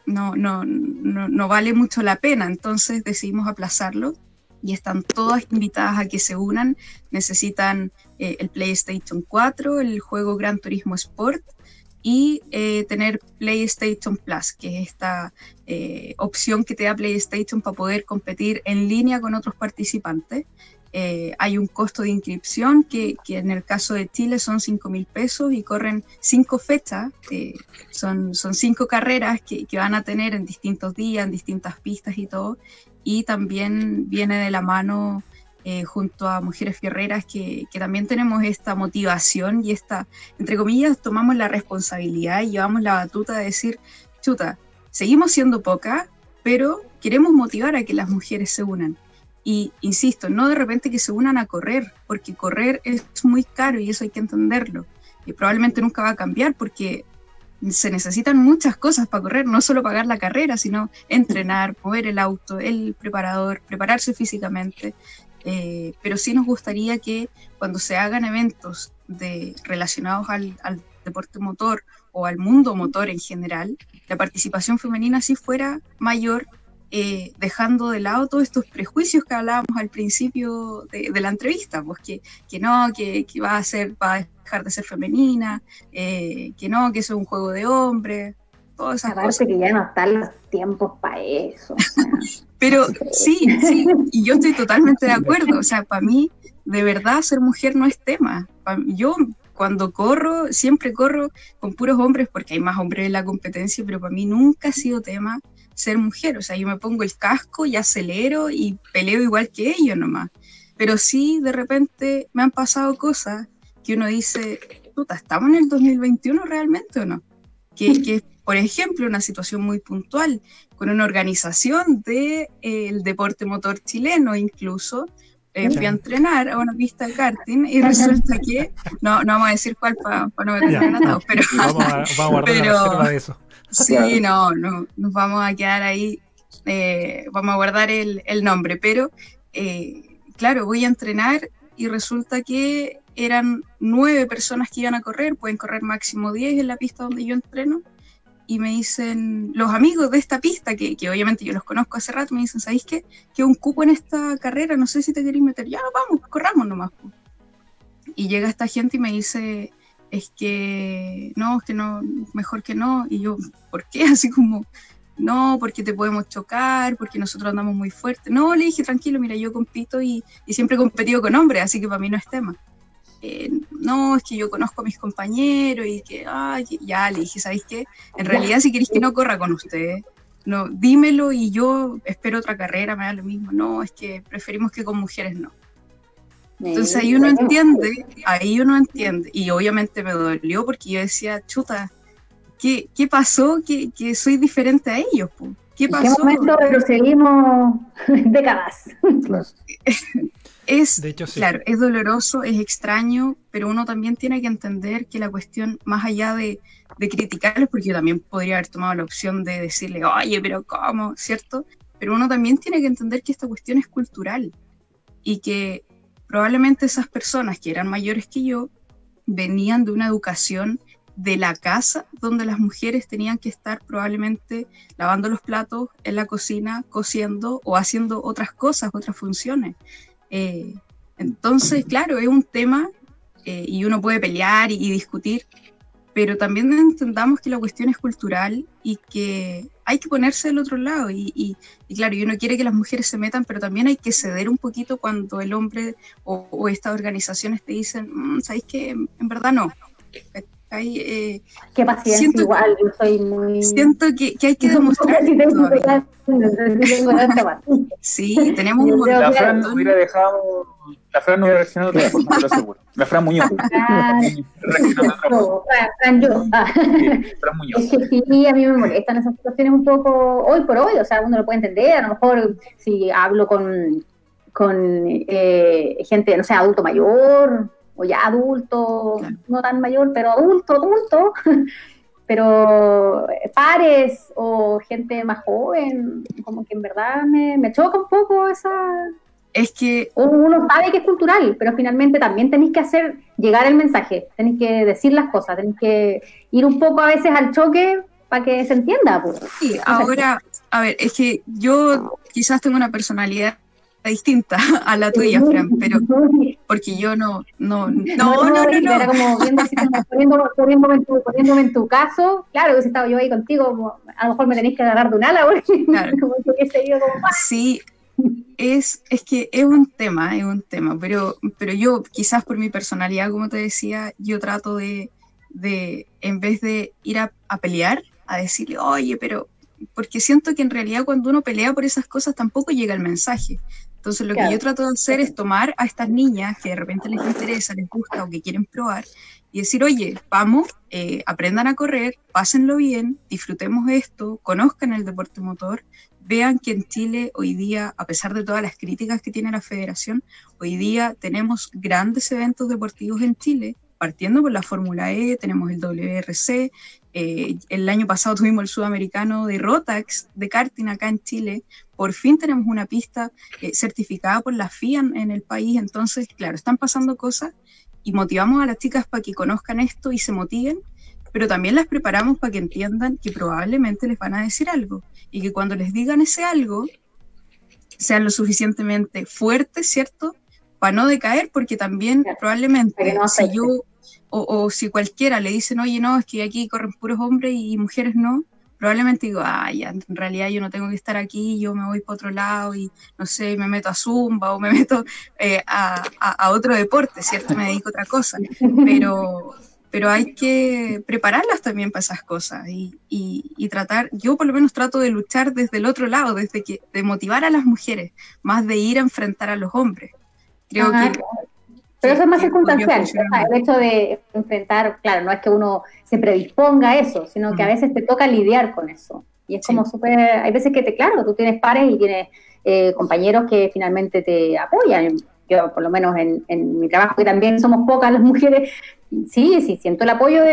no vale mucho la pena, entonces decidimos aplazarlo y están todas invitadas a que se unan. Necesitan el PlayStation 4, el juego Gran Turismo Sport y tener PlayStation Plus, que es esta opción que te da PlayStation para poder competir en línea con otros participantes. Hay un costo de inscripción que en el caso de Chile son 5.000 pesos y corren 5 fechas, son 5 carreras que van a tener en distintos días, en distintas pistas y todo, y también viene de la mano junto a Mujeres Fierreras que también tenemos esta motivación y esta, entre comillas, tomamos la responsabilidad y llevamos la batuta de decir, chuta, seguimos siendo pocas, pero queremos motivar a que las mujeres se unan. Y insisto, no de repente que se unan a correr, porque correr es muy caro y eso hay que entenderlo. Y probablemente nunca va a cambiar porque se necesitan muchas cosas para correr, no solo pagar la carrera, sino entrenar, mover el auto, el preparador, prepararse físicamente. Pero sí nos gustaría que cuando se hagan eventos relacionados al deporte motor o al mundo motor en general, la participación femenina sí fuera mayor, dejando de lado todos estos prejuicios que hablábamos al principio de la entrevista, pues que va a dejar de ser femenina, que eso es un juego de hombres, todas esas cosas. Aparte que ya no están los tiempos para eso. Pero sí, y yo estoy totalmente de acuerdo, o sea, para mí, de verdad, ser mujer no es tema. Yo cuando corro, siempre corro con puros hombres, porque hay más hombres en la competencia, pero para mí nunca ha sido tema ser mujer. O sea, yo me pongo el casco y acelero y peleo igual que ellos nomás. Pero sí, de repente me han pasado cosas que uno dice, puta, ¿estamos en el 2021 realmente o no? Que por ejemplo, una situación muy puntual, con una organización del deporte motor chileno incluso, fui a entrenar a una pista de karting y resulta que, no vamos a decir cuál para no meternos en atados, pero vamos a guardar la reserva de eso. Sí, no, nos vamos a quedar ahí, vamos a guardar el nombre, pero claro, voy a entrenar y resulta que eran 9 personas que iban a correr, pueden correr máximo 10 en la pista donde yo entreno, y me dicen, los amigos de esta pista, que obviamente yo los conozco hace rato, me dicen, ¿sabéis qué? Que un cupo en esta carrera, no sé si te queréis meter, ya vamos, corramos nomás. Y llega esta gente y me dice, es que no, mejor que no, y yo, ¿por qué? Así como, no, porque te podemos chocar, porque nosotros andamos muy fuerte. No, le dije, tranquilo, mira, yo compito y siempre he competido con hombres, así que para mí no es tema. No, es que yo conozco a mis compañeros y que, ya, le dije, ¿sabéis qué? En realidad, si queréis que no corra con ustedes, no, dímelo y yo espero otra carrera, me da lo mismo. No, es que preferimos que con mujeres no. Entonces ahí uno entiende, y obviamente me dolió porque yo decía, chuta, ¿qué pasó? Que soy diferente a ellos, po. ¿Qué pasó? ¿En qué momento retrocedimos décadas? Claro. De hecho, sí. Claro, es doloroso, es extraño, pero uno también tiene que entender que la cuestión, más allá de criticarlos, porque yo también podría haber tomado la opción de decirle, oye, pero ¿cómo? ¿Cierto? Pero uno también tiene que entender que esta cuestión es cultural y que probablemente esas personas que eran mayores que yo venían de una educación de la casa donde las mujeres tenían que estar probablemente lavando los platos en la cocina, cociendo o haciendo otras cosas, otras funciones. Entonces, claro, es un tema y uno puede pelear y discutir, pero también entendamos que la cuestión es cultural y que hay que ponerse del otro lado y claro, y uno quiere que las mujeres se metan, pero también hay que ceder un poquito cuando el hombre o estas organizaciones te dicen, ¿sabéis qué? En verdad no. Qué paciencia, igual, yo soy muy... Siento que hay que demostrar. Sí, tenemos un montón. La Fran no hubiera dejado... La Fran no hubiera reaccionado de otra forma, te lo aseguro. La Fran Muñoz. Fran yo. Fran Muñoz. Es que sí, a mí me molestan esas situaciones un poco hoy por hoy, o sea, uno lo puede entender, a lo mejor si hablo con gente, no sé, adulto mayor, o ya adulto, claro, no tan mayor, pero adulto, pero pares o gente más joven, como que en verdad me choca un poco esa... Es que uno sabe que es cultural, pero finalmente también tenéis que hacer llegar el mensaje, tenéis que decir las cosas, tenéis que ir un poco a veces al choque para que se entienda. Pues. Sí, ahora, a ver, es que yo quizás tengo una personalidad distinta a la tuya, Fran, pero porque yo no. Era como viendo así, como poniéndome en tu caso, claro, que si estaba yo ahí contigo, a lo mejor me tenéis que agarrar de un ala, porque claro. Como que se yo como... Sí, es que es un tema, pero yo quizás por mi personalidad, como te decía, yo trato de en vez de ir a pelear, a decirle, oye, pero... Porque siento que en realidad cuando uno pelea por esas cosas tampoco llega el mensaje. Entonces lo que yo trato de hacer es tomar a estas niñas que de repente les interesa, les gusta o que quieren probar y decir, oye, vamos, aprendan a correr, pásenlo bien, disfrutemos esto, conozcan el deporte motor, vean que en Chile hoy día, a pesar de todas las críticas que tiene la federación, hoy día tenemos grandes eventos deportivos en Chile, partiendo por la Fórmula E, tenemos el WRC, el año pasado tuvimos el sudamericano de Rotax, de karting acá en Chile, por fin tenemos una pista certificada por la FIA en el país, entonces, claro, están pasando cosas y motivamos a las chicas para que conozcan esto y se motiven, pero también las preparamos para que entiendan que probablemente les van a decir algo y que cuando les digan ese algo, sean lo suficientemente fuertes, ¿cierto?, para no decaer, porque también probablemente si yo... O si cualquiera le dicen, oye, no, es que aquí corren puros hombres y mujeres no, probablemente digo, ya, en realidad yo no tengo que estar aquí, yo me voy para otro lado y, no sé, me meto a Zumba o me meto a otro deporte, ¿cierto? Me dedico a otra cosa. Pero hay que prepararlas también para esas cosas y tratar, yo por lo menos trato de luchar desde el otro lado, de motivar a las mujeres, más de ir a enfrentar a los hombres. Creo que... Pero eso es más circunstancial, o sea, el hecho de enfrentar, claro, no es que uno se predisponga a eso, sino que a veces te toca lidiar con eso. Y es como súper, hay veces que claro, tú tienes pares y tienes compañeros que finalmente te apoyan. Yo, por lo menos en mi trabajo, que también somos pocas las mujeres, sí, siento el apoyo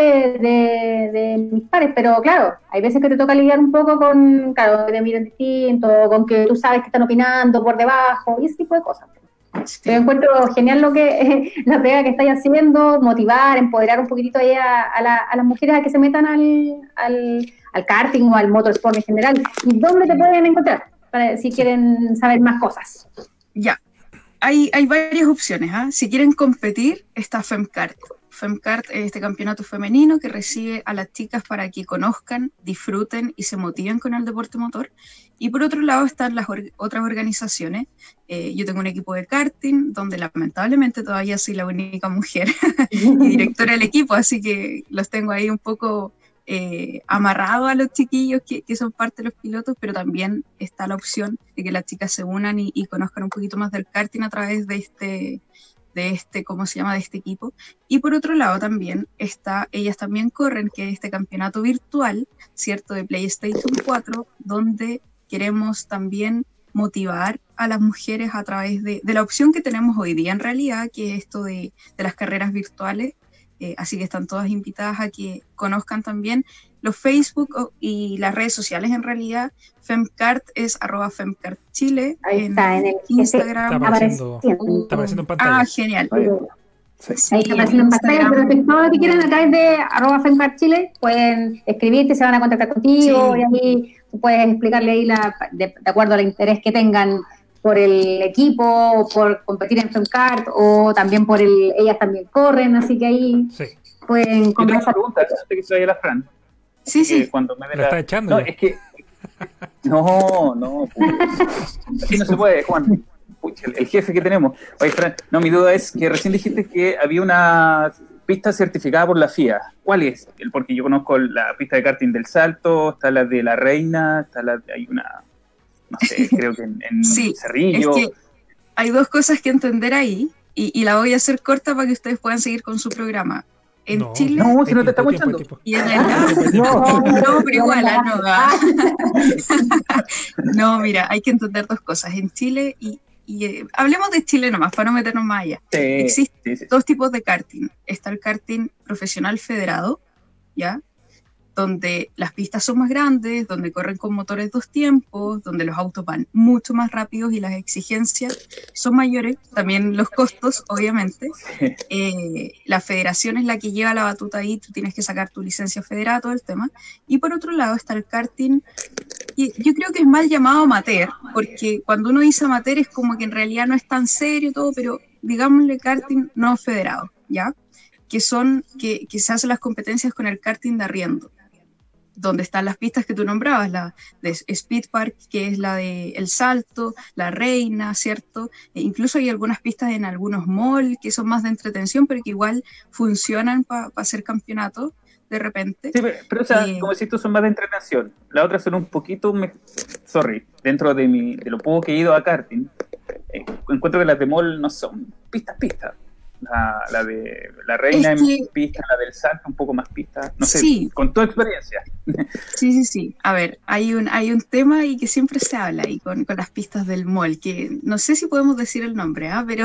de mis pares, pero claro, hay veces que te toca lidiar un poco con, claro, que te miran distinto, con que tú sabes que están opinando por debajo, y ese tipo de cosas. Sí. Yo encuentro genial lo que la pega que estáis haciendo, motivar, empoderar un poquitito ahí a las mujeres a que se metan al karting o al motorsport en general. ¿Y dónde te pueden encontrar si quieren saber más cosas? Ya, hay varias opciones. Si quieren competir, está FemKart. FemKart es este campeonato femenino que recibe a las chicas para que conozcan, disfruten y se motiven con el deporte motor. Y por otro lado están las otras organizaciones. Yo tengo un equipo de karting donde lamentablemente todavía soy la única mujer y directora del equipo, así que los tengo ahí un poco amarrados a los chiquillos que son parte de los pilotos, pero también está la opción de que las chicas se unan y conozcan un poquito más del karting a través de ¿cómo se llama?, de este equipo. Y por otro lado también ellas también corren, que es este campeonato virtual, ¿cierto?, de PlayStation 4, donde queremos también motivar a las mujeres a través de la opción que tenemos hoy día en realidad, que es esto de las carreras virtuales. Así que están todas invitadas a que conozcan también los Facebook y las redes sociales. En realidad, FemKart es @FemKartChile. Ahí está, en el Está Instagram. apareciendo en pantalla. Genial. Sí. Ahí está apareciendo en pantalla, pero si todo lo que quieran a través de @FemKartChile pueden escribirte, se van a contactar contigo Sí. y ahí tú puedes explicarle ahí de acuerdo al interés que tengan por el equipo, por competir en FemKart o también ellas también corren, así que ahí Sí. pueden Yo tengo una conversar. pregunta antes de que se vaya la Fran. Sí, sí. Cuando me dé La está echando No, ya. es que... No. Así no se puede, Juan. Pucha, el jefe que tenemos. Oye, Fran, no, mi duda es que recién dijiste que había una pista certificada por la FIA. ¿Cuál es? Porque yo conozco la pista de karting del Salto, está la de la Reina, hay una, no sé, creo que en Sí, Cerrillo. es que hay dos cosas que entender ahí y la voy a hacer corta para que ustedes puedan seguir con su programa. En No, Chile No, si no te Tiempo, estamos tiempo. y en el... No, pero igual, no, mira, hay que entender dos cosas. En Chile hablemos de Chile nomás, para no meternos más allá. Sí, Existen sí. dos tipos de karting. Está el karting profesional federado, ¿ya?, donde las pistas son más grandes, donde corren con motores 2 tiempos, donde los autos van mucho más rápidos y las exigencias son mayores, también los costos, obviamente. La federación es la que lleva la batuta ahí, tú tienes que sacar tu licencia federada, todo el tema. Y por otro lado está el karting, y yo creo que es mal llamado amateur, porque cuando uno dice amateur es como que en realidad no es tan serio todo, pero digámosle karting no federado, ¿ya?, que se hacen las competencias con el karting de arriendo, donde están las pistas que tú nombrabas, la de Speed Park, que es la de El Salto, la Reina, ¿cierto? E incluso hay algunas pistas en algunos malls que son más de entretención, pero que igual funcionan para hacer campeonatos de repente. Sí, pero o sea, como decís tú, son más de entretención. La otra son un poquito, dentro de lo poco que he ido a karting, encuentro que las de mall no son pistas. La de la Reina Es que- en pista, la del Salto un poco más pista, no sé, Sí. con tu experiencia. Sí. A ver, hay un tema y que siempre se habla ahí con las pistas del mall, que no sé si podemos decir el nombre, pero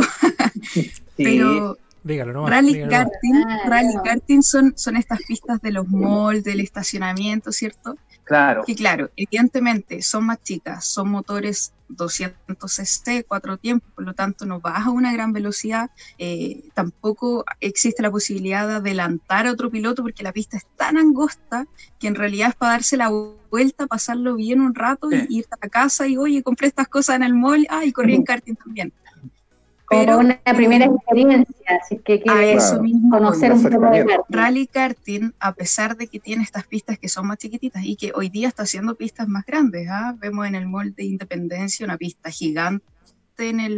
pero Dígalo nomás. Rally dígalo nomás. karting son estas pistas de los malls, del estacionamiento, ¿cierto? Claro. Que claro, evidentemente son más chicas, son motores 200 cc, 4 tiempos, por lo tanto no vas a una gran velocidad, tampoco existe la posibilidad de adelantar a otro piloto porque la pista es tan angosta que en realidad es para darse la vuelta, pasarlo bien un rato Sí. y irte a casa y oye, compré estas cosas en el mall, y corrí en karting también. Como una primera experiencia, así que A eso Claro. mismo conocer voy. un poco de Acercamiento. karting. Rally karting, a pesar de que tiene estas pistas que son más chiquititas y que hoy día está haciendo pistas más grandes, vemos en el Mall de Independencia una pista gigante en el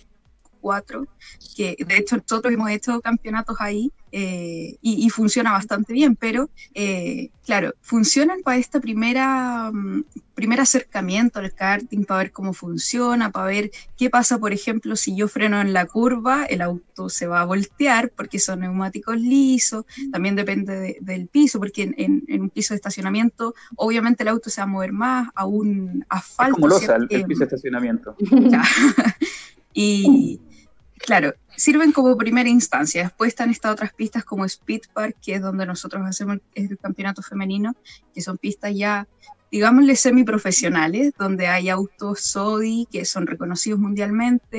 -4, que de hecho nosotros hemos hecho campeonatos ahí y funciona bastante bien, pero claro, funcionan para esta primer acercamiento al karting, para ver cómo funciona, para ver qué pasa, por ejemplo, si yo freno en la curva, el auto se va a voltear porque son neumáticos lisos, también depende del piso, porque en un piso de estacionamiento, obviamente el auto se va a mover más, a un Es asfalto. como losa ¿cierto? el piso de estacionamiento. Ya. Y claro, sirven como primera instancia. Después están estas otras pistas como Speed Park, que es donde nosotros hacemos el campeonato femenino, que son pistas ya, digámosle, semiprofesionales, donde hay autos SODI que son reconocidos mundialmente,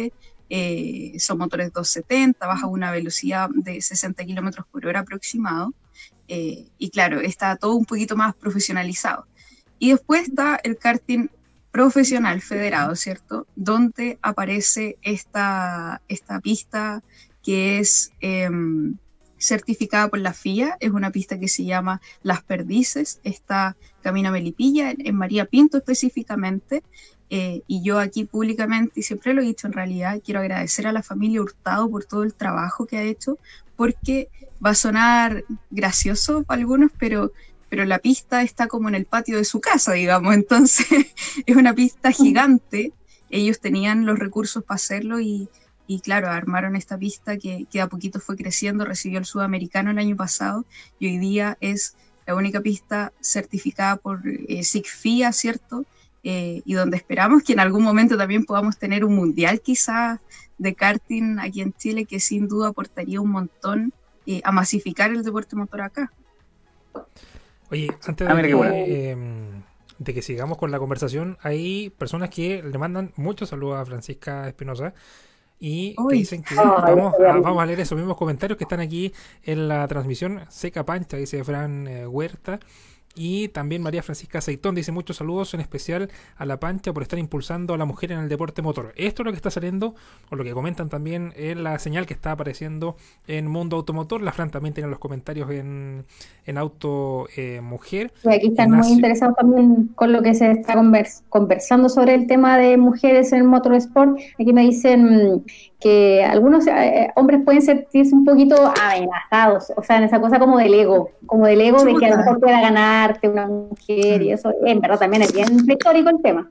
son motores 270, vas a una velocidad de 60 kilómetros por hora aproximado, y claro, está todo un poquito más profesionalizado. Y después está el karting profesional federado, ¿cierto? Donde aparece esta pista que es certificada por la FIA, es una pista que se llama Las Perdices, está camino a Melipilla, en María Pinto específicamente, y yo aquí públicamente, y siempre lo he dicho en realidad, quiero agradecer a la familia Hurtado por todo el trabajo que ha hecho, porque va a sonar gracioso para algunos, pero la pista está como en el patio de su casa, digamos, entonces es una pista gigante, ellos tenían los recursos para hacerlo y claro, armaron esta pista que a poquito fue creciendo, recibió el Sudamericano el año pasado y hoy día es la única pista certificada por SICFIA, ¿cierto? Y donde esperamos que en algún momento también podamos tener un mundial quizás de karting aquí en Chile, que sin duda aportaría un montón a masificar el deporte motor acá. Oye, antes de que sigamos con la conversación, hay personas que le mandan muchos saludos a Francisca Espinosa y que dicen que vamos a leer esos mismos comentarios que están aquí en la transmisión. Seca Pancha, dice Fran Huerta. Y también María Francisca Aceitón dice muchos saludos, en especial a La Pancha por estar impulsando a la mujer en el deporte motor. Esto es lo que está saliendo, o lo que comentan también en la señal que está apareciendo en Mundo Automotor. La Fran también tiene los comentarios en Auto Mujer. Y aquí están muy interesados también con lo que se está conversando sobre el tema de mujeres en el motorsport. Aquí me dicen que algunos hombres pueden sentirse un poquito amenazados, o sea, en esa cosa como del ego de que a lo mejor pueda ganarte una mujer, y eso, en verdad también es bien pictórico el tema.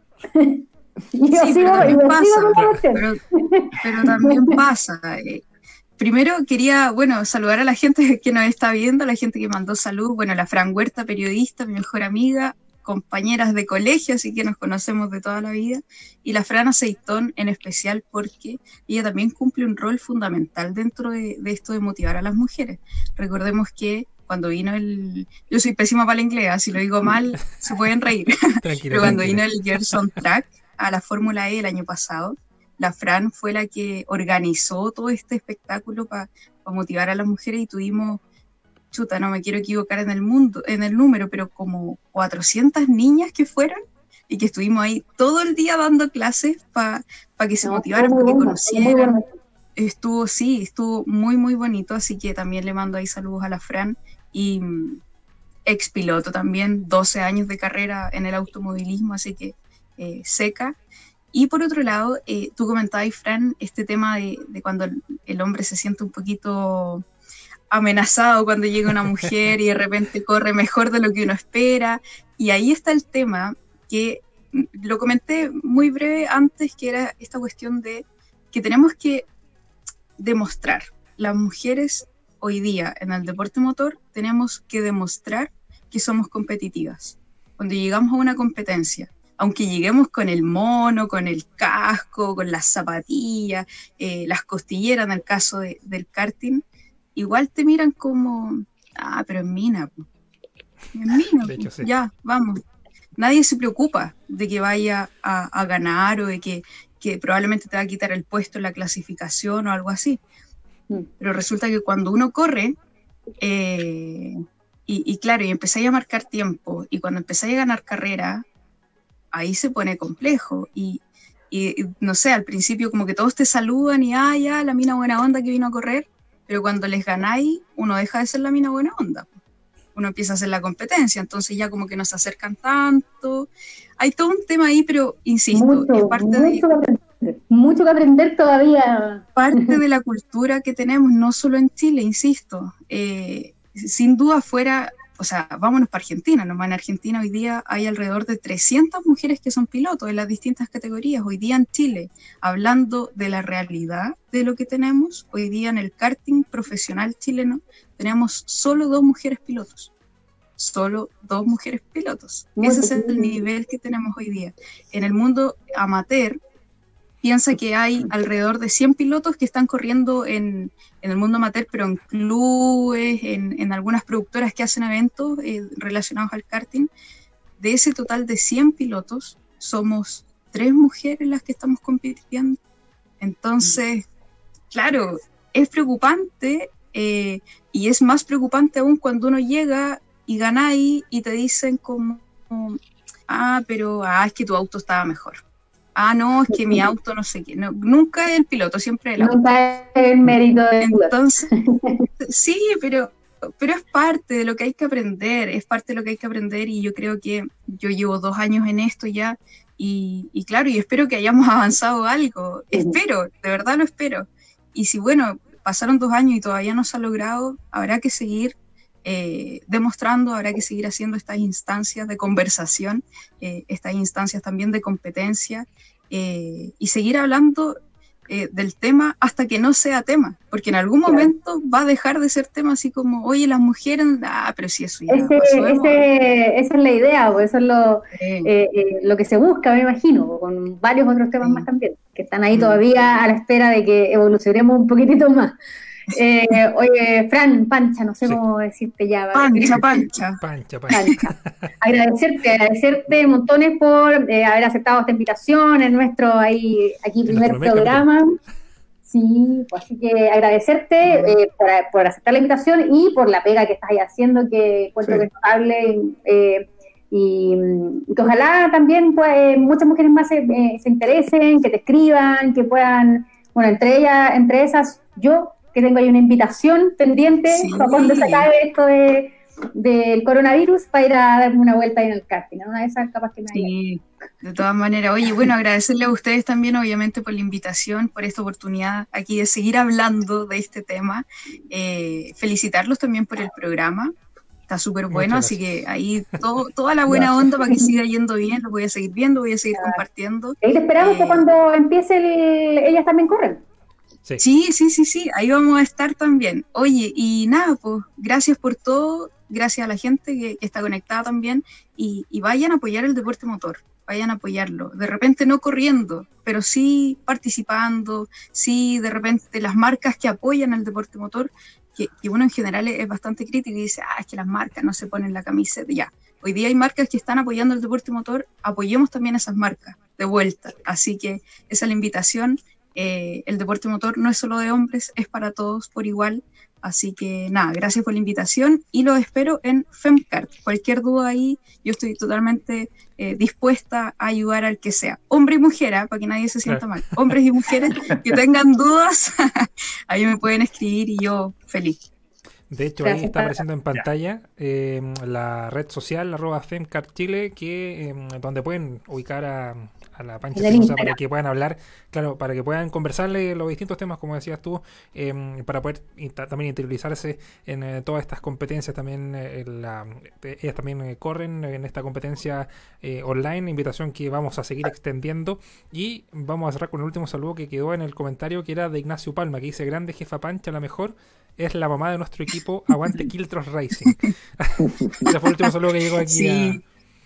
Pero también pasa. Primero quería, saludar a la gente que nos está viendo, a la gente que mandó salud, la Fran Huerta, periodista, mi mejor amiga, compañeras de colegio, así que nos conocemos de toda la vida, y la Fran Aceitón en especial porque ella también cumple un rol fundamental dentro de esto de motivar a las mujeres. Recordemos que cuando vino yo soy pésima para el inglés, si lo digo mal se pueden reír, pero cuando vino el Gerson Track a la Fórmula E el año pasado, la Fran fue la que organizó todo este espectáculo para motivar a las mujeres y tuvimos, no me quiero equivocar en el número, pero como 400 niñas que fueron y que estuvimos ahí todo el día dando clases para que se motivaran, para que conocieran. Estuvo muy, muy bonito, así que también le mando ahí saludos a la Fran y ex piloto también, 12 años de carrera en el automovilismo, así que seca. Y por otro lado, tú comentabas, Fran, este tema de cuando el hombre se siente un poquito amenazado cuando llega una mujer y de repente corre mejor de lo que uno espera, y ahí está el tema que lo comenté muy breve antes, que era esta cuestión de que tenemos que demostrar, las mujeres hoy día en el deporte motor tenemos que demostrar que somos competitivas. Cuando llegamos a una competencia, aunque lleguemos con el mono, con el casco, con las zapatillas, las costilleras en el caso del karting, igual te miran como, pero es mina, de hecho, sí. Ya, vamos. Nadie se preocupa de que vaya a ganar o de que probablemente te va a quitar el puesto en la clasificación o algo así. Pero resulta que cuando uno corre, y claro, y empezáis a marcar tiempo, y cuando empezáis a ganar carrera, ahí se pone complejo. Y no sé, al principio como que todos te saludan y ya, la mina buena onda que vino a correr, pero cuando les ganáis, uno deja de ser la mina buena onda. Uno empieza a hacer la competencia, entonces ya como que no se acercan tanto. Hay todo un tema ahí, pero insisto, es parte mucho que aprender todavía. Parte de la cultura que tenemos, no solo en Chile, insisto. Sin duda fuera, vámonos para Argentina. Nomás en Argentina hoy día hay alrededor de 300 mujeres que son pilotos en las distintas categorías. Hoy día en Chile, hablando de la realidad de lo que tenemos, hoy día en el karting profesional chileno tenemos solo 2 mujeres pilotos. Solo 2 mujeres pilotos. Ese es el nivel que tenemos hoy día. En el mundo amateur, piensa que hay alrededor de 100 pilotos que están corriendo en el mundo amateur, pero en clubes, en algunas productoras que hacen eventos relacionados al karting. De ese total de 100 pilotos, somos 3 mujeres las que estamos compitiendo. Entonces, claro, es preocupante y es más preocupante aún cuando uno llega y ganáis y te dicen como, pero es que tu auto estaba mejor. No, es que mi auto no sé qué. No, nunca es el piloto, siempre el auto. Nunca es el mérito de Entonces, sí, pero es parte de lo que hay que aprender, y yo creo que yo llevo 2 años en esto ya y claro, y espero que hayamos avanzado algo, espero, de verdad lo espero. Y si bueno, pasaron 2 años y todavía no se ha logrado, habrá que seguir demostrando, habrá que seguir haciendo estas instancias de conversación, estas instancias también de competencia, y seguir hablando del tema hasta que no sea tema, porque en algún momento va a dejar de ser tema, así como, oye, las mujeres, pero si eso ya pasó. Esa es la idea, pues eso es lo que se busca, me imagino, con varios otros temas más también, que están ahí todavía a la espera de que evolucionemos un poquitito más. Oye, Fran, Pancha, no sé cómo decirte ya. Pancha. Agradecerte montones por haber aceptado esta invitación en nuestro primer programa. Sí, pues así que agradecerte por aceptar la invitación y por la pega que estás ahí haciendo, que encuentro que es notable, y que ojalá también muchas mujeres más se interesen, que te escriban, que puedan, bueno, entre esas yo, que tengo ahí una invitación pendiente para cuando se acabe esto del coronavirus para ir a darme una vuelta ahí en el karting, ¿no? Una de esas capaz que me Sí, de todas maneras. Oye, bueno, agradecerle a ustedes también, obviamente, por la invitación, por esta oportunidad aquí de seguir hablando de este tema. Felicitarlos también por el programa. Está súper bueno, así que ahí toda la buena onda para que siga yendo bien. Lo voy a seguir viendo, voy a seguir compartiendo. Ahí te esperamos que cuando empiece ellas también corren. Sí, ahí vamos a estar también. Oye, y nada, pues gracias por todo, gracias a la gente que está conectada también, y vayan a apoyar el deporte motor, vayan a apoyarlo, de repente no corriendo, pero sí participando, sí de repente las marcas que apoyan el deporte motor, que uno en general es bastante crítico y dice, es que las marcas no se ponen la camiseta, ya. Hoy día hay marcas que están apoyando el deporte motor, apoyemos también a esas marcas de vuelta, así que esa es la invitación. El deporte motor no es solo de hombres, es para todos por igual, así que nada, gracias por la invitación y los espero en Femkart. Cualquier duda ahí, yo estoy totalmente dispuesta a ayudar al que sea, hombre y mujer, para que nadie se sienta mal, hombres y mujeres que tengan dudas, ahí me pueden escribir y yo feliz. De hecho, ahí está apareciendo en pantalla la red social @FemkartChile, donde pueden ubicar a la Pancha para que puedan hablar, claro, para que puedan conversarle los distintos temas, como decías tú, para poder también interiorizarse en todas estas competencias. También ellas también corren en esta competencia online, invitación que vamos a seguir extendiendo, y vamos a cerrar con el último saludo que quedó en el comentario, que era de Ignacio Palma, que dice: grande jefa Pancha, la mejor, es la mamá de nuestro equipo, aguante Kiltros Racing. Ese fue el último saludo que llegó aquí. Sí.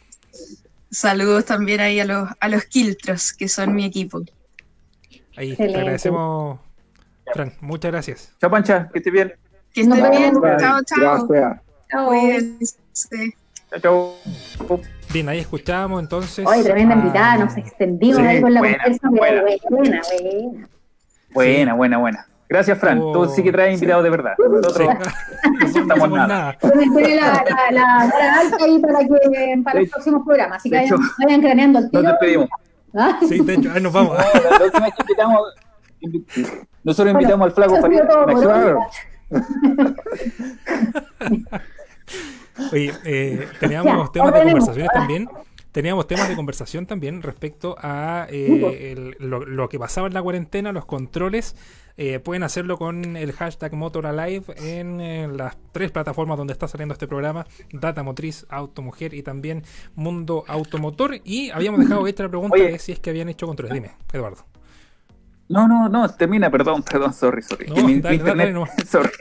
Saludos también ahí a los Kiltros, que son mi equipo. Ahí, te agradecemos, Fran. Muchas gracias. Chao, Pancha, que estés bien. Que estés bien. Chao. Chao. Bien, ahí escuchábamos entonces. Oye, tremenda invitada, nos extendimos ahí con la conversa. Buena. Gracias, Fran. Tú sí que traes invitados de verdad. Nosotros no estamos nada. La alta ahí para los próximos programas. Así que vayan craneando el tiro. Nos despedimos. Sí, de hecho, ahí nos vamos. La última vez que nosotros invitamos al flaco Farid. Oye, teníamos temas de conversaciones también. Teníamos temas de conversación también respecto a lo que pasaba en la cuarentena, los controles. Pueden hacerlo con el hashtag MotorAlive en las 3 plataformas donde está saliendo este programa: Data Motriz, Automujer y también Mundo Automotor. Y habíamos dejado hecha la pregunta de si es que habían hecho controles. Dime, Eduardo. No, termina, perdón, sorry. No, dale, no. Sorry.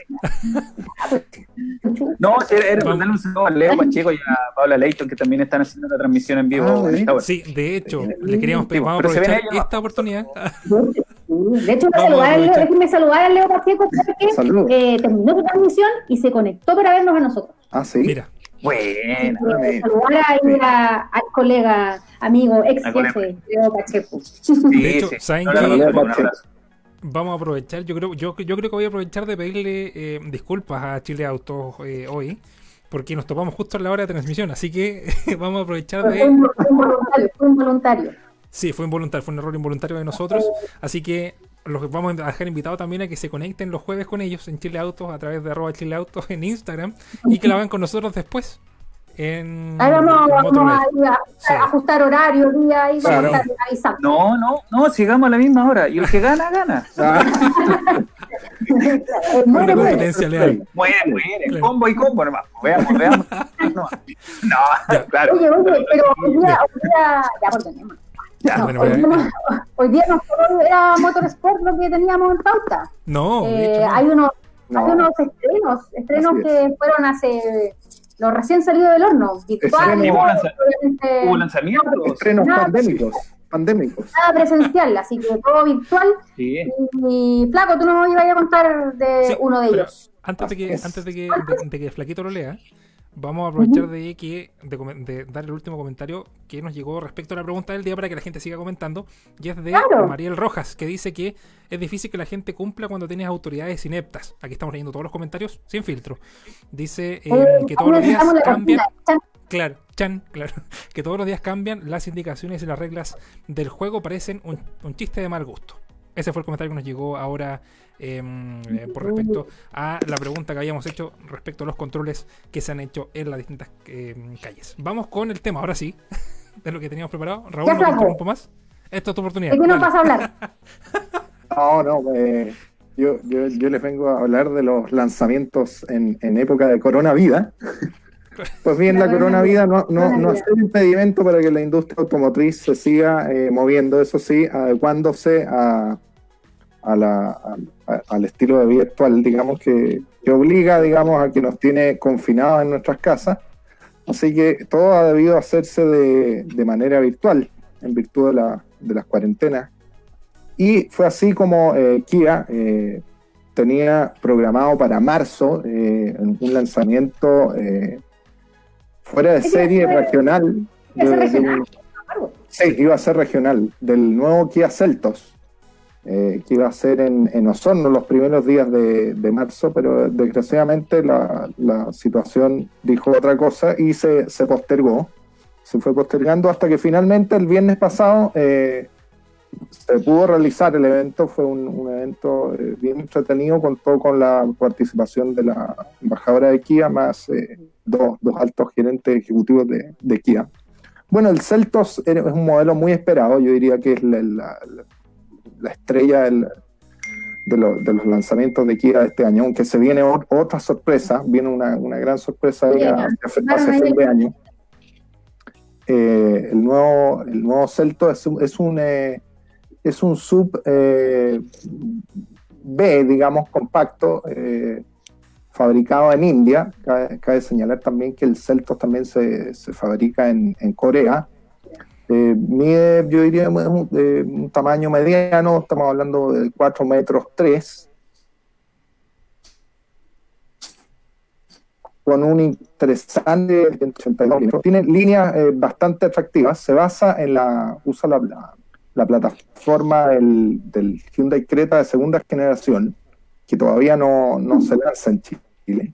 No, era mandarle un saludo a Leo Pacheco y a Paula Leighton, que también están haciendo la transmisión en vivo. Sí, de hecho, le queríamos pedir, vamos a aprovechar esta oportunidad. De hecho, déjenme saludar a Leo Pacheco, porque terminó su transmisión y se conectó para vernos a nosotros. Ah, sí. Mira. Bueno. Saludar ahí al colega, amigo, ex jefe, Leo Pacheco. De hecho, ¿saben qué? Vamos a aprovechar, yo creo que voy a aprovechar de pedirle disculpas a Chile Autos hoy, porque nos topamos justo en la hora de transmisión, así que vamos a aprovechar Fue de... fue involuntario. Sí, fue involuntario, fue un error involuntario de nosotros, así que los vamos a dejar invitados también a que se conecten los jueves con ellos en Chile Autos a través de @chileautos en Instagram y que la hagan con nosotros después. Ahí vamos a ajustar horario, día y Claro. vamos a estar avisando. No, sigamos a la misma hora. Y el que gana, gana. Una Muere. competencia leal. Muere, Claro. combo y combo nomás. Veamos. No, claro. Oye, pero hoy día ya perdonemos. No, bueno, hoy día no solo era Motorsport lo que teníamos en pauta. No, de hecho, no. Hay unos No. estrenos Así es. que fueron hace los recién salidos del horno, virtual, ¿Hubo lanzamientos? Estrenos nada pandémicos. presencial, así que todo virtual. Sí. Y Flaco, tú nos ibas a contar de Sí, uno de pero ellos. Antes de que, Así es. de que Flaquito lo lea, vamos a aprovechar de dar el último comentario que nos llegó respecto a la pregunta del día para que la gente siga comentando. Y es de Claro. Mariel Rojas, que dice que es difícil que la gente cumpla cuando tienes autoridades ineptas. Aquí estamos leyendo todos los comentarios sin filtro. Dice que todos los días Necesitamos la cambian. cortina. Claro, claro. Que todos los días cambian las indicaciones y las reglas del juego, parecen un chiste de mal gusto. Ese fue el comentario que nos llegó ahora por respecto a la pregunta que habíamos hecho respecto a los controles que se han hecho en las distintas calles. Vamos con el tema, ahora sí, de lo que teníamos preparado. Raúl, Ya, no te Flaco. interrumpo más. Esto es tu oportunidad. ¿De qué nos Dale. vas a hablar? No, yo les vengo a hablar de los lanzamientos en época de coronavida. Pues bien, la coronavida no ha sido impedimento para que la industria automotriz se siga moviendo, eso sí, adecuándose al estilo de vida actual, digamos, que obliga, digamos, a que nos tiene confinados en nuestras casas. Así que todo ha debido hacerse de manera virtual, en virtud de las cuarentenas. Y fue así como Kia tenía programado para marzo un lanzamiento fuera de serie regional. Sí, iba a ser regional, del nuevo Kia Seltos, que iba a ser en Osorno los primeros días de marzo, pero desgraciadamente la situación dijo otra cosa y se postergó. Se fue postergando hasta que finalmente el viernes pasado se pudo realizar el evento. Fue un evento bien entretenido, contó con la participación de la embajadora de Kia, más dos altos gerentes ejecutivos de Kia. Bueno, el Seltos es un modelo muy esperado, yo diría que es la estrella de los lanzamientos de Kia de este año, aunque se viene otra sorpresa, viene una gran sorpresa hacia fin de año. El nuevo Seltos es un sub B, digamos, compacto, fabricado en India. Cabe señalar también que el Seltos también se fabrica en Corea. Mide, yo diría, un tamaño mediano, estamos hablando de 4 metros 3, con un interesante 82 milímetros. Tiene líneas bastante atractivas, se basa usa la plataforma del Hyundai Creta de segunda generación, que todavía no se lanza en Chile.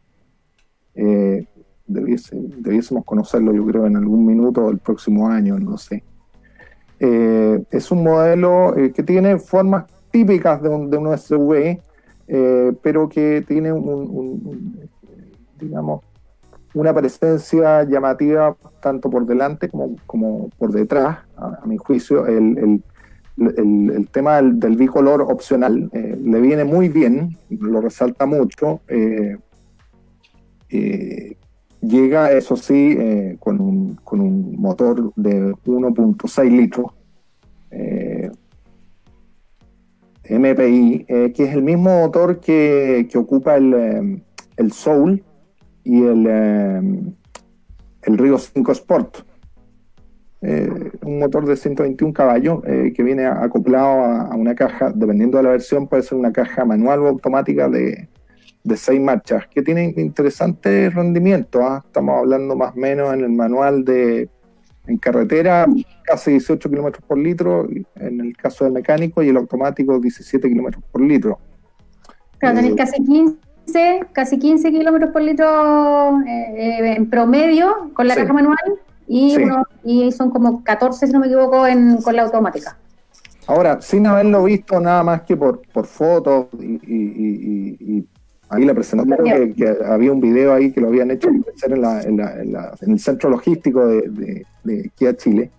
Debiésemos conocerlo, yo creo, en algún minuto del próximo año, no sé. Es un modelo que tiene formas típicas de un SUV, pero que tiene digamos, una presencia llamativa tanto por delante como por detrás, a mi juicio. El tema del bicolor opcional le viene muy bien, lo resalta mucho. Llega, eso sí, con un motor de 1.6 litros MPI, que es el mismo motor que ocupa el Soul y el Río 5 Sport. Un motor de 121 caballos que viene acoplado a una caja, dependiendo de la versión, puede ser una caja manual o automática de 6 marchas, que tiene interesante rendimiento. Estamos hablando más o menos en el manual de En carretera, casi 18 kilómetros por litro, en el caso del mecánico, y el automático, 17 kilómetros por litro. Claro, tenés casi 15 kilómetros por litro en promedio con la Sí. caja manual y, Sí. y son como 14, si no me equivoco, con la automática. Ahora, sin haberlo visto nada más que por fotos y ahí la presentación, que había un video ahí que lo habían hecho aparecer en el centro logístico de Kia Chile.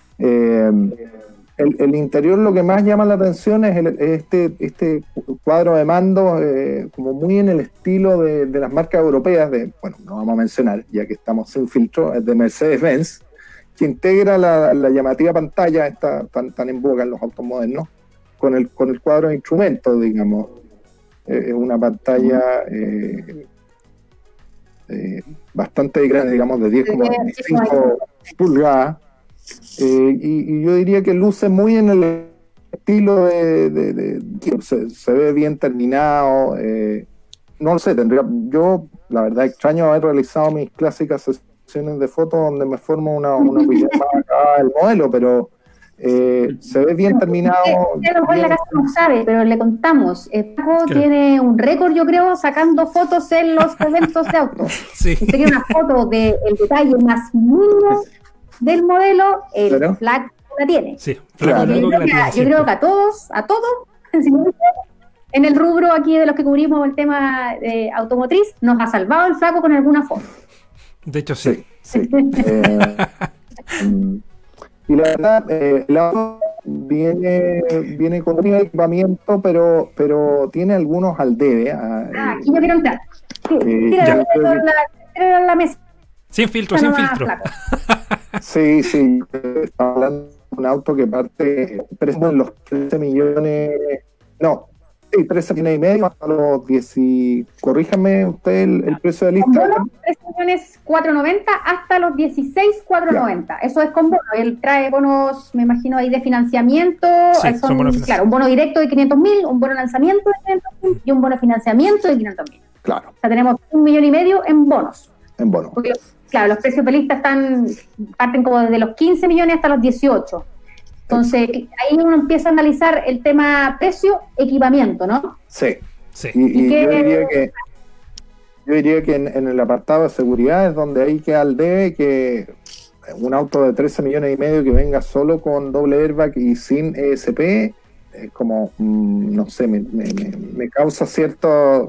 El interior, lo que más llama la atención es este cuadro de mando, como muy en el estilo de las marcas europeas, bueno, no vamos a mencionar, ya que estamos sin filtro, es de Mercedes-Benz, que integra la llamativa pantalla esta tan en boga en los autos modernos, con el cuadro de instrumentos, digamos. Es una pantalla bastante grande, digamos, de 10,25 pulgadas. Y yo diría que luce muy en el estilo se ve bien terminado. No lo sé, yo la verdad extraño haber realizado mis clásicas sesiones de fotos donde me formo una opinión más acá del modelo, pero se ve bien terminado. A lo mejor la casa no sabe, pero le contamos. Paco tiene un récord, yo creo, sacando fotos en los eventos de autos. Sí. Si quiere una foto del detalle más mínimo del modelo, el Claro. Flac la tiene. Sí, Claro. Flaco, Yo creo que a todos, en el rubro aquí de los que cubrimos el tema de automotriz, nos ha salvado el Flaco con alguna foto. de hecho sí. Sí. Y la verdad, el auto viene con un equipamiento, pero tiene algunos al debe. Aquí yo quiero entrar. ya. Tíralo en la mesa. Sin filtro, No sin más, filtro. Flaco. Sí, estamos hablando de un auto que parte precio en los 13 millones, no, sí, 13 millones y medio hasta los 10, corríjame usted el precio de Con lista. bono, 3.490.000 hasta los 16.490. Eso es con bono. Él trae bonos, me imagino, ahí de financiamiento. Sí, son bonos de claro, un bono directo de 500.000, un bono de lanzamiento de 500.000 y un bono de financiamiento de 500.000. Claro, O sea, tenemos 1,5 millones en bonos. en bono. Porque, claro, los precios pelistas parten como desde los 15 millones hasta los 18. Entonces, ahí uno empieza a analizar el tema precio-equipamiento, ¿no? Sí. Sí. Y qué- yo diría que en el apartado de seguridad es donde hay que al debe que un auto de 13 millones y medio que venga solo con doble airbag y sin ESP, es como, no sé, me causa ciertos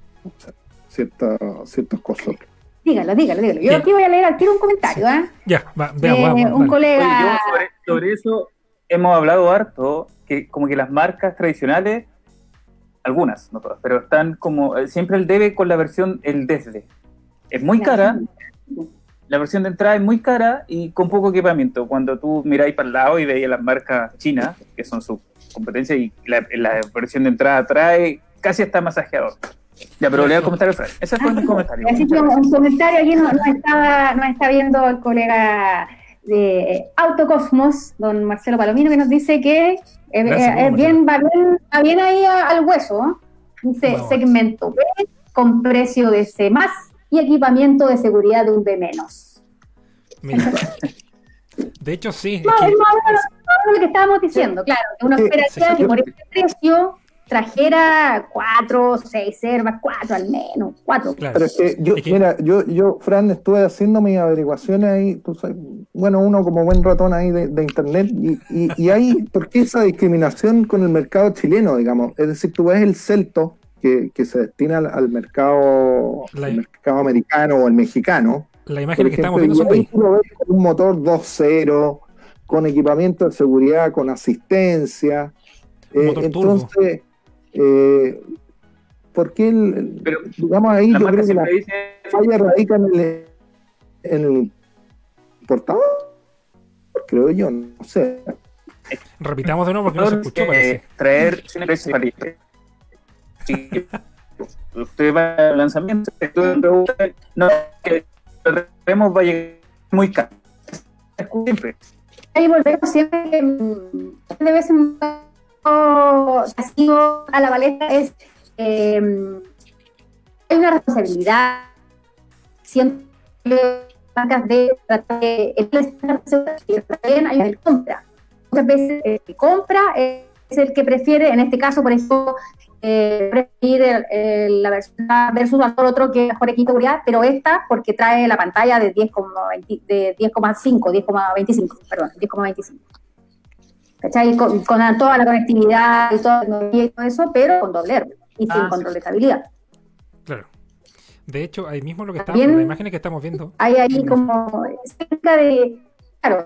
cosas. Dígalo. Yo aquí voy a leer al tiro un comentario, ¿eh? Ya, veamos. Un Dale. colega... Oye, yo sobre eso hemos hablado harto, que como que las marcas tradicionales, algunas, no todas, pero están como siempre el debe con la versión el desde. Es muy cara, la versión de entrada es muy cara y con poco equipamiento. Cuando tú miráis para el lado y veis las marcas chinas, que son su competencia, y la versión de entrada trae casi hasta masajeador. Ya, pero lea el comentario, Fran. Ese fue mi comentario. Así que un comentario aquí nos está viendo el colega de Autocosmos, don Marcelo Palomino, que nos dice que Gracias, va bien ahí al hueso, ¿no? Dice Bueno. segmento B con precio de C+, y equipamiento de seguridad de un B-. Mira. De hecho, sí. No, es más o menos lo que estábamos diciendo, claro, que uno Sí, esperaría sí. que por este precio trajera 4, 6 airbags, 4 al menos, 4. Claro. Pero es que yo, Fran, estuve haciendo mis averiguaciones ahí, tú sabes, bueno, uno como buen ratón ahí de internet, y hay, ¿por qué esa discriminación con el mercado chileno, digamos? Es decir, tú ves el Celto, que se destina al mercado, al mercado americano o al mexicano. La imagen que estamos por viendo ejemplo, son y ahí tú lo ves con un motor 2.0, con equipamiento de seguridad, con asistencia. motor Entonces, ¿por qué Pero digamos ahí la yo marca creo que la siempre dice... falla radica en el importador? Creo yo, no sé. Repitamos de nuevo porque no se escuchó, parece. Traer sin precio para si usted va al lanzamiento, no, que el remo va a llegar muy caro. Siempre. Ahí volvemos siempre que de veces castigo a la palestra es hay una responsabilidad siempre marcas de tratar de también hay el compra. Muchas veces el que compra es el que prefiere, en este caso, por ejemplo, preferir la versión versus al otro que es mejor equipo de seguridad, pero esta porque trae la pantalla de 10,25. ¿Cachai? Con toda la conectividad y todo eso, pero con doble R y sin control de estabilidad. Claro. De hecho, ahí mismo lo que está, También las imágenes que estamos viendo. hay ahí como cerca de. Claro.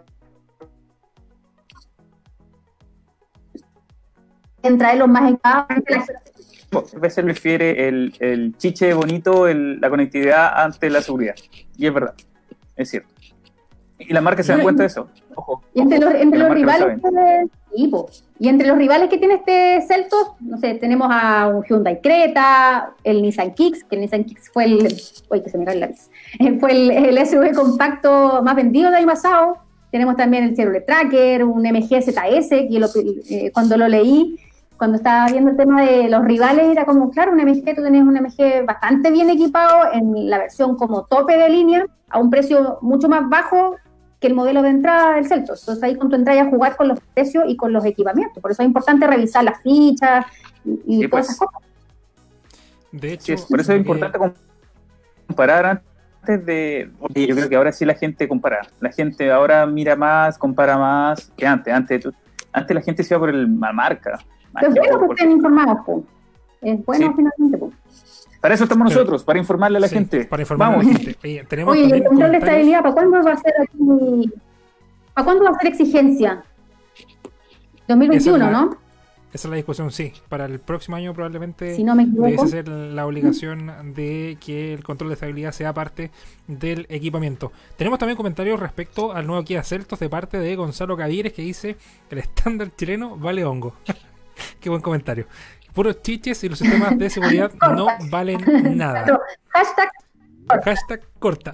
Trae los más A veces prefiere el chiche bonito, la conectividad ante la seguridad. Y es verdad, es cierto. Y las marcas se dan cuenta de eso. Ojo. Y entre los rivales y entre los rivales que tiene este Seltos, no sé, tenemos a un Hyundai Creta, el Nissan Kicks, que el Nissan Kicks fue que se me cae el lápiz. Fue el SUV compacto más vendido del año pasado. Tenemos también el Chevrolet Tracker, un MG ZS, que cuando lo leí, cuando estaba viendo el tema de los rivales, era como, claro, un MG, tú tenés un MG bastante bien equipado en la versión como tope de línea, a un precio mucho más bajo que el modelo de entrada del Seltos. Entonces ahí cuando tú entras a jugar con los precios y con los equipamientos. Por eso es importante revisar las fichas y sí, todas esas cosas. De hecho, sí, por eso es importante comparar antes de... Yo creo que ahora sí la gente compara. La gente ahora mira más, compara más que antes. Antes la gente se iba por la marca. Es bueno que estén informados, po. Es bueno, sí, finalmente, po. Para eso estamos nosotros, para informarle a la gente. Para informarle a la gente. Oye, ¿y el control de estabilidad para cuándo va a ser aquí? ¿Para cuándo va a ser exigencia? 2021, ¿no? Esa es la discusión, sí. Para el próximo año probablemente si no me equivoco, debiese ser la obligación de que el control de estabilidad sea parte del equipamiento. Tenemos también comentarios respecto al nuevo Kia Seltos de parte de Gonzalo Cavieres, que dice: el estándar chileno vale hongo. Qué buen comentario. Puros chiches y los sistemas de seguridad no valen nada. Hashtag corta.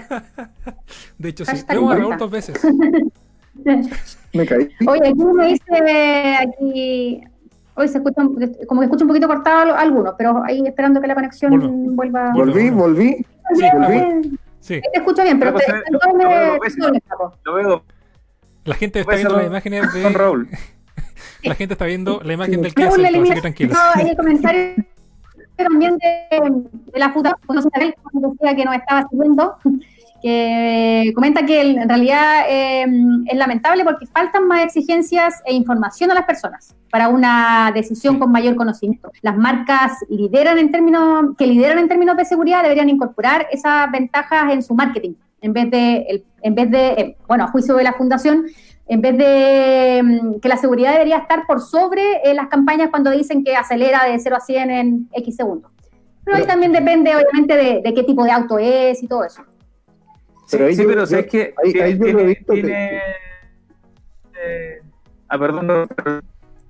De hecho, sí. Tenemos a Raúl 2 veces. Me caí. Oye, aquí me dice, hoy se escucha, como que escucha un poquito cortado algunos, pero ahí esperando que la conexión vuelva. Volví. Sí. Te escucho bien, pero lo veo. La gente está viendo las imágenes de Raúl. La gente está viendo la imagen del Kia Seltos, así que tranquilos. Hay comentarios también de la puta, no sé, decía que nos estaba siguiendo, que comenta que en realidad es lamentable porque faltan más exigencias e información a las personas para una decisión con mayor conocimiento. Las marcas lideran en términos de seguridad, deberían incorporar esas ventajas en su marketing, en vez de a juicio de la fundación, en vez de que la seguridad debería estar por sobre las campañas cuando dicen que acelera de 0 a 100 en X segundos. Pero ahí también depende, obviamente, de qué tipo de auto es y todo eso. Pero sabes que ahí yo lo he visto perdón.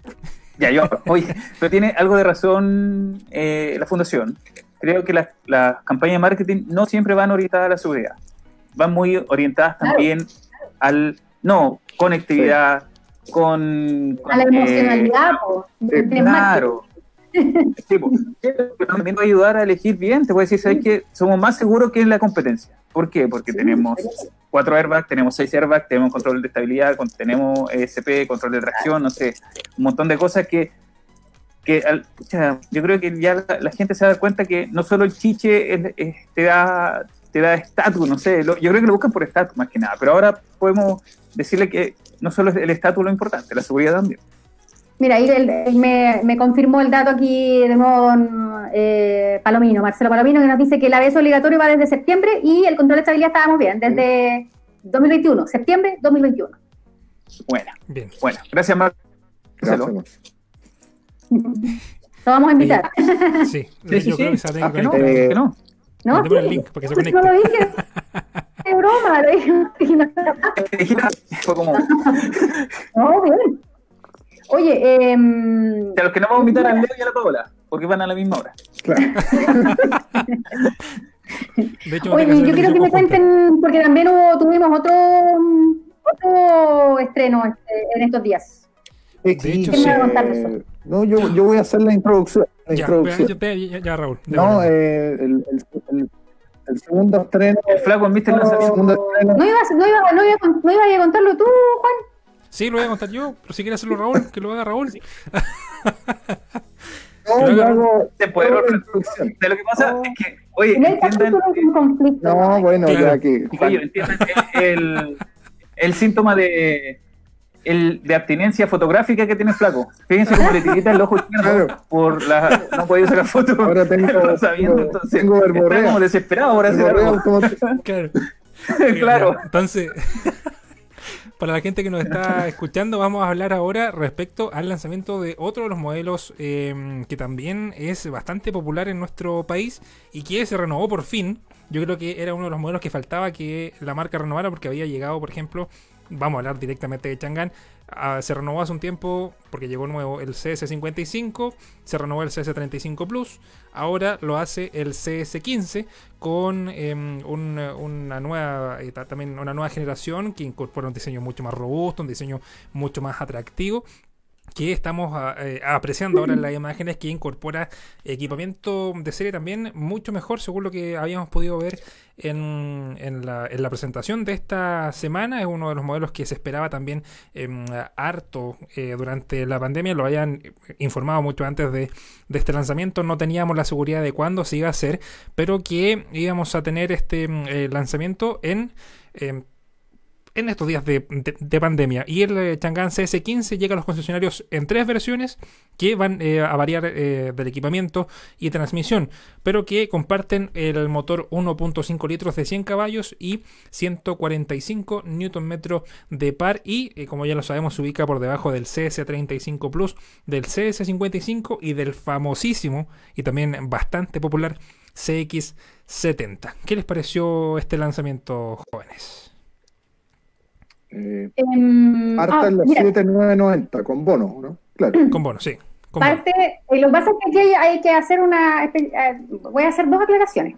Pero tiene algo de razón la fundación. Creo que las campañas de marketing no siempre van orientadas a la seguridad. Van muy orientadas también al conectividad, con a la emocionalidad, claro. Sí, también va a ayudar a elegir bien. Te voy a decir, ¿sabes qué? Somos más seguros que en la competencia. ¿Por qué? Porque tenemos 4 airbags, tenemos 6 airbags, tenemos control de estabilidad, tenemos ESP, control de tracción, no sé, un montón de cosas que yo creo que ya la gente se da cuenta que no solo el chiche te da estatus, no sé, yo creo que lo buscan por estatus más que nada, pero ahora podemos decirle que no solo es el estatus lo importante, la seguridad también. Mira, ahí me confirmó el dato aquí de nuevo Palomino, Marcelo Palomino, que nos dice que el ABS obligatorio va desde septiembre y el control de estabilidad estábamos bien, desde 2021, septiembre 2021. Bueno, bien. Bueno, gracias Marcelo. Lo vamos a invitar. Sí. Yo creo que se va a tener que no. ¿No? Mandemos el link para que se conecte. No lo dije. Es broma, lo dije. Fue como... No, bien. Oye, a los que no vamos a invitar al Leo y a la Paola, porque van a la misma hora. Claro. De hecho, oye, yo quiero que me cuenten, porque también tuvimos otro estreno en estos días. De hecho, ¿Quién me va a contar de eso? No, yo voy a hacer la introducción. Ya, Raúl. No, El segundo estreno. El flaco en Mr. Lanzamiento. segundo estreno. ¿No ibas a contarlo tú, Juan? Sí, lo voy a contar yo, pero si quiere hacerlo Raúl, que lo haga Raúl. No, yo hago. Se puede toda la ver. introducción. De lo que pasa es que, oye, En el entiendan, capítulo es un conflicto. No, bueno, Claro. ya que. chiquillos, entiendan el síntoma de abstinencia fotográfica que tiene el flaco. Fíjense cómo le etiqueta el ojo izquierdo Claro. por la. No podía sacar fotos. Ahora Entonces, tengo está verborrea. como desesperado por hacer Verborrea algo. automática. Claro. Claro. Ya, entonces, para la gente que nos está escuchando, vamos a hablar ahora respecto al lanzamiento de otro de los modelos que también es bastante popular en nuestro país y que se renovó por fin. Yo creo que era uno de los modelos que faltaba que la marca renovara porque había llegado, por ejemplo, vamos a hablar directamente de Chang'an, se renovó hace un tiempo porque llegó nuevo el CS55, se renovó el CS35 Plus, ahora lo hace el CS15 con una nueva también una nueva generación que incorpora un diseño mucho más robusto, un diseño mucho más atractivo, que estamos apreciando ahora en las imágenes, que incorpora equipamiento de serie también mucho mejor según lo que habíamos podido ver en la presentación de esta semana. Es uno de los modelos que se esperaba también harto durante la pandemia, lo habían informado mucho antes de este lanzamiento, no teníamos la seguridad de cuándo se iba a hacer, pero que íbamos a tener este lanzamiento en estos días de pandemia. Y el Chang'an CS15 llega a los concesionarios en 3 versiones que van a variar del equipamiento y transmisión, pero que comparten el motor 1.5 litros de 100 caballos y 145 Nm de par y, como ya lo sabemos, se ubica por debajo del CS35 Plus, del CS55 y del famosísimo y también bastante popular CX70. ¿Qué les pareció este lanzamiento, jóvenes? Parta en los mira, 7.990 con bono, ¿no? Claro. Con bono, sí. Con bono. parte, lo que pasa es que aquí hay que hacer voy a hacer 2 aclaraciones.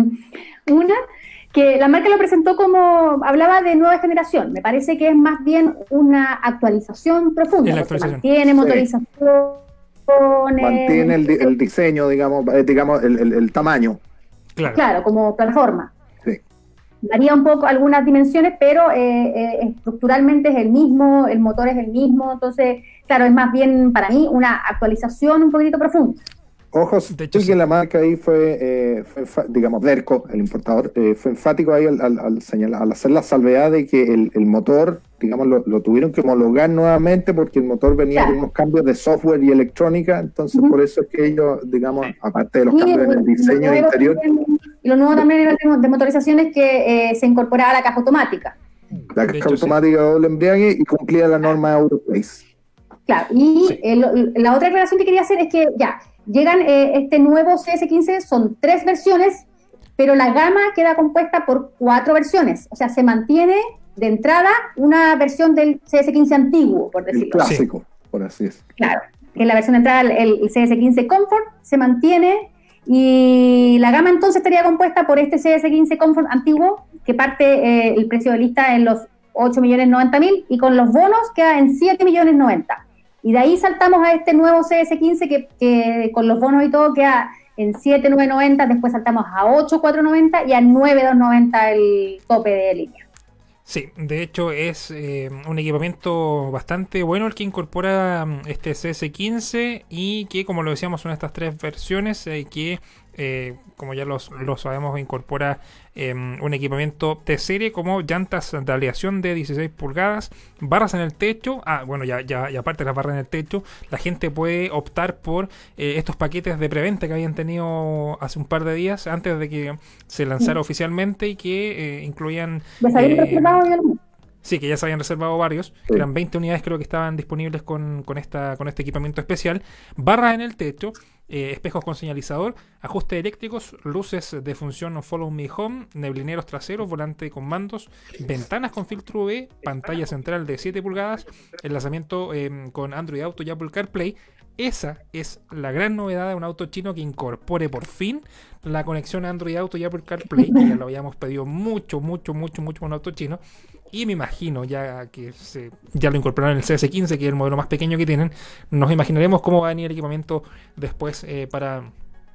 Una, que la marca lo presentó como, hablaba de nueva generación, me parece que es más bien una actualización profunda, Es la porque actualización. mantiene motorización, Mantiene el diseño, digamos el tamaño. Claro. claro, como plataforma. Sí. Varía un poco algunas dimensiones, pero estructuralmente es el mismo, el motor es el mismo, entonces, claro, es más bien para mí una actualización un poquito profunda. Ojos, De hecho, que sí. la marca ahí digamos, Derco, el importador, fue enfático ahí al señalar, al hacer la salvedad de que el motor, digamos, lo tuvieron que homologar nuevamente porque el motor venía Claro. con unos cambios de software y electrónica, entonces Ujú. por eso es que ellos, digamos, aparte de los Y cambios en el diseño lo nuevo interior, también- y lo nuevo también era de motorización es que se incorporaba la caja automática. la De caja hecho, automática de doble embriague y cumplía la norma Europace. Claro, y Sí. la otra aclaración que quería hacer es que ya, llegan este nuevo CS15, son 3 versiones, pero la gama queda compuesta por 4 versiones, o sea, se mantiene de entrada una versión del CS15 antiguo, por El decirlo. clásico, por así decirlo. Claro, que es la versión de entrada, el CS15 Comfort, se mantiene y la gama entonces estaría compuesta por este CS15 Comfort antiguo, que parte el precio de lista en los 8.090.000 y con los bonos queda en 7.090.000. Y de ahí saltamos a este nuevo CS15 que con los bonos y todo queda en 7.990, después saltamos a 8.490 y a 9.290 el tope de línea. Sí, de hecho es un equipamiento bastante bueno el que incorpora este CS15 y que, como lo decíamos, son estas 3 versiones que, como ya lo sabemos, incorpora un equipamiento de serie como llantas de aleación de 16 pulgadas, barras en el techo, bueno, ya aparte de las barras en el techo, la gente puede optar por estos paquetes de preventa que habían tenido hace un par de días antes de que se lanzara oficialmente y que incluían... Ya se habían reservado yo lo- Sí, que ya se habían reservado varios. Sí. Eran 20 unidades, creo que estaban disponibles con este equipamiento especial. Barras en el techo, espejos con señalizador, ajustes eléctricos, luces de función Follow Me Home, neblineros traseros, volante con mandos, ventanas con filtro UV, pantalla central de 7 pulgadas, enlazamiento con Android Auto y Apple CarPlay. Esa es la gran novedad de un auto chino que incorpore por fin la conexión Android Auto y Apple CarPlay, que ya lo habíamos pedido mucho un auto chino. Y me imagino ya que ya lo incorporaron en el CS15, que es el modelo más pequeño que tienen. Nos imaginaremos cómo va a venir el equipamiento después para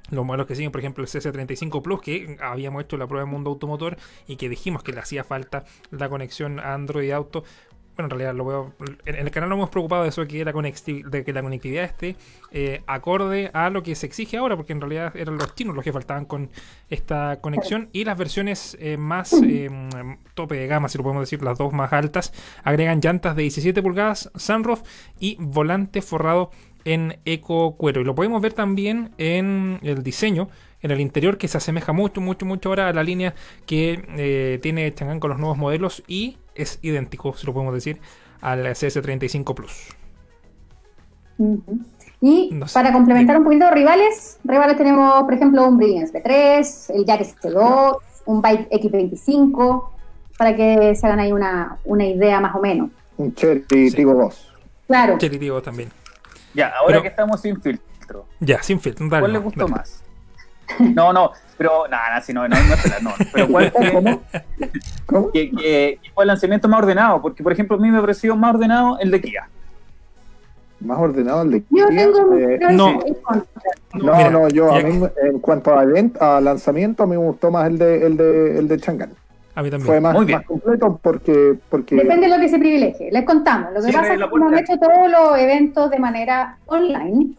Los modelos que siguen, por ejemplo, el CS35 Plus, que habíamos hecho la prueba en Mundo Automotor y que dijimos que le hacía falta la conexión a Android Auto. Bueno, en realidad en el canal nos hemos preocupado de eso, de que la conectividad esté acorde a lo que se exige ahora, porque en realidad eran los chinos los que faltaban con esta conexión, y las versiones más tope de gama, si lo podemos decir, las dos más altas, agregan llantas de 17 pulgadas, sunroof y volante forrado en eco cuero. Y lo podemos ver también en el diseño, en el interior, que se asemeja mucho ahora a la línea que tiene Chang'an con los nuevos modelos, y es idéntico, si lo podemos decir, al CS35 Plus. Y no sé, para complementar un poquito, rivales tenemos, por ejemplo, un Brilliance B3, el Yaris C2, un Bike X25, para que se hagan ahí una idea más o menos. Un Cherry Tiggo 2. Claro. Cherry Tiggo también. Ya, ahora que estamos sin filtro. Ya, sin filtro. Dale, ¿cuál le gustó más? No, pero nada, si no, pero ¿cuál fue, ¿cómo? Que fue el lanzamiento más ordenado? Porque, por ejemplo, a mí me pareció más ordenado el de Kia. ¿Más ordenado el de Kia? Yo tengo yo a mí, en cuanto a lanzamiento, a mí me gustó más el de Chang'an. A mí también. Fue más completo porque... Depende de lo que se privilegie. Les contamos. Lo que pasa es que hemos hecho todos los eventos de manera online.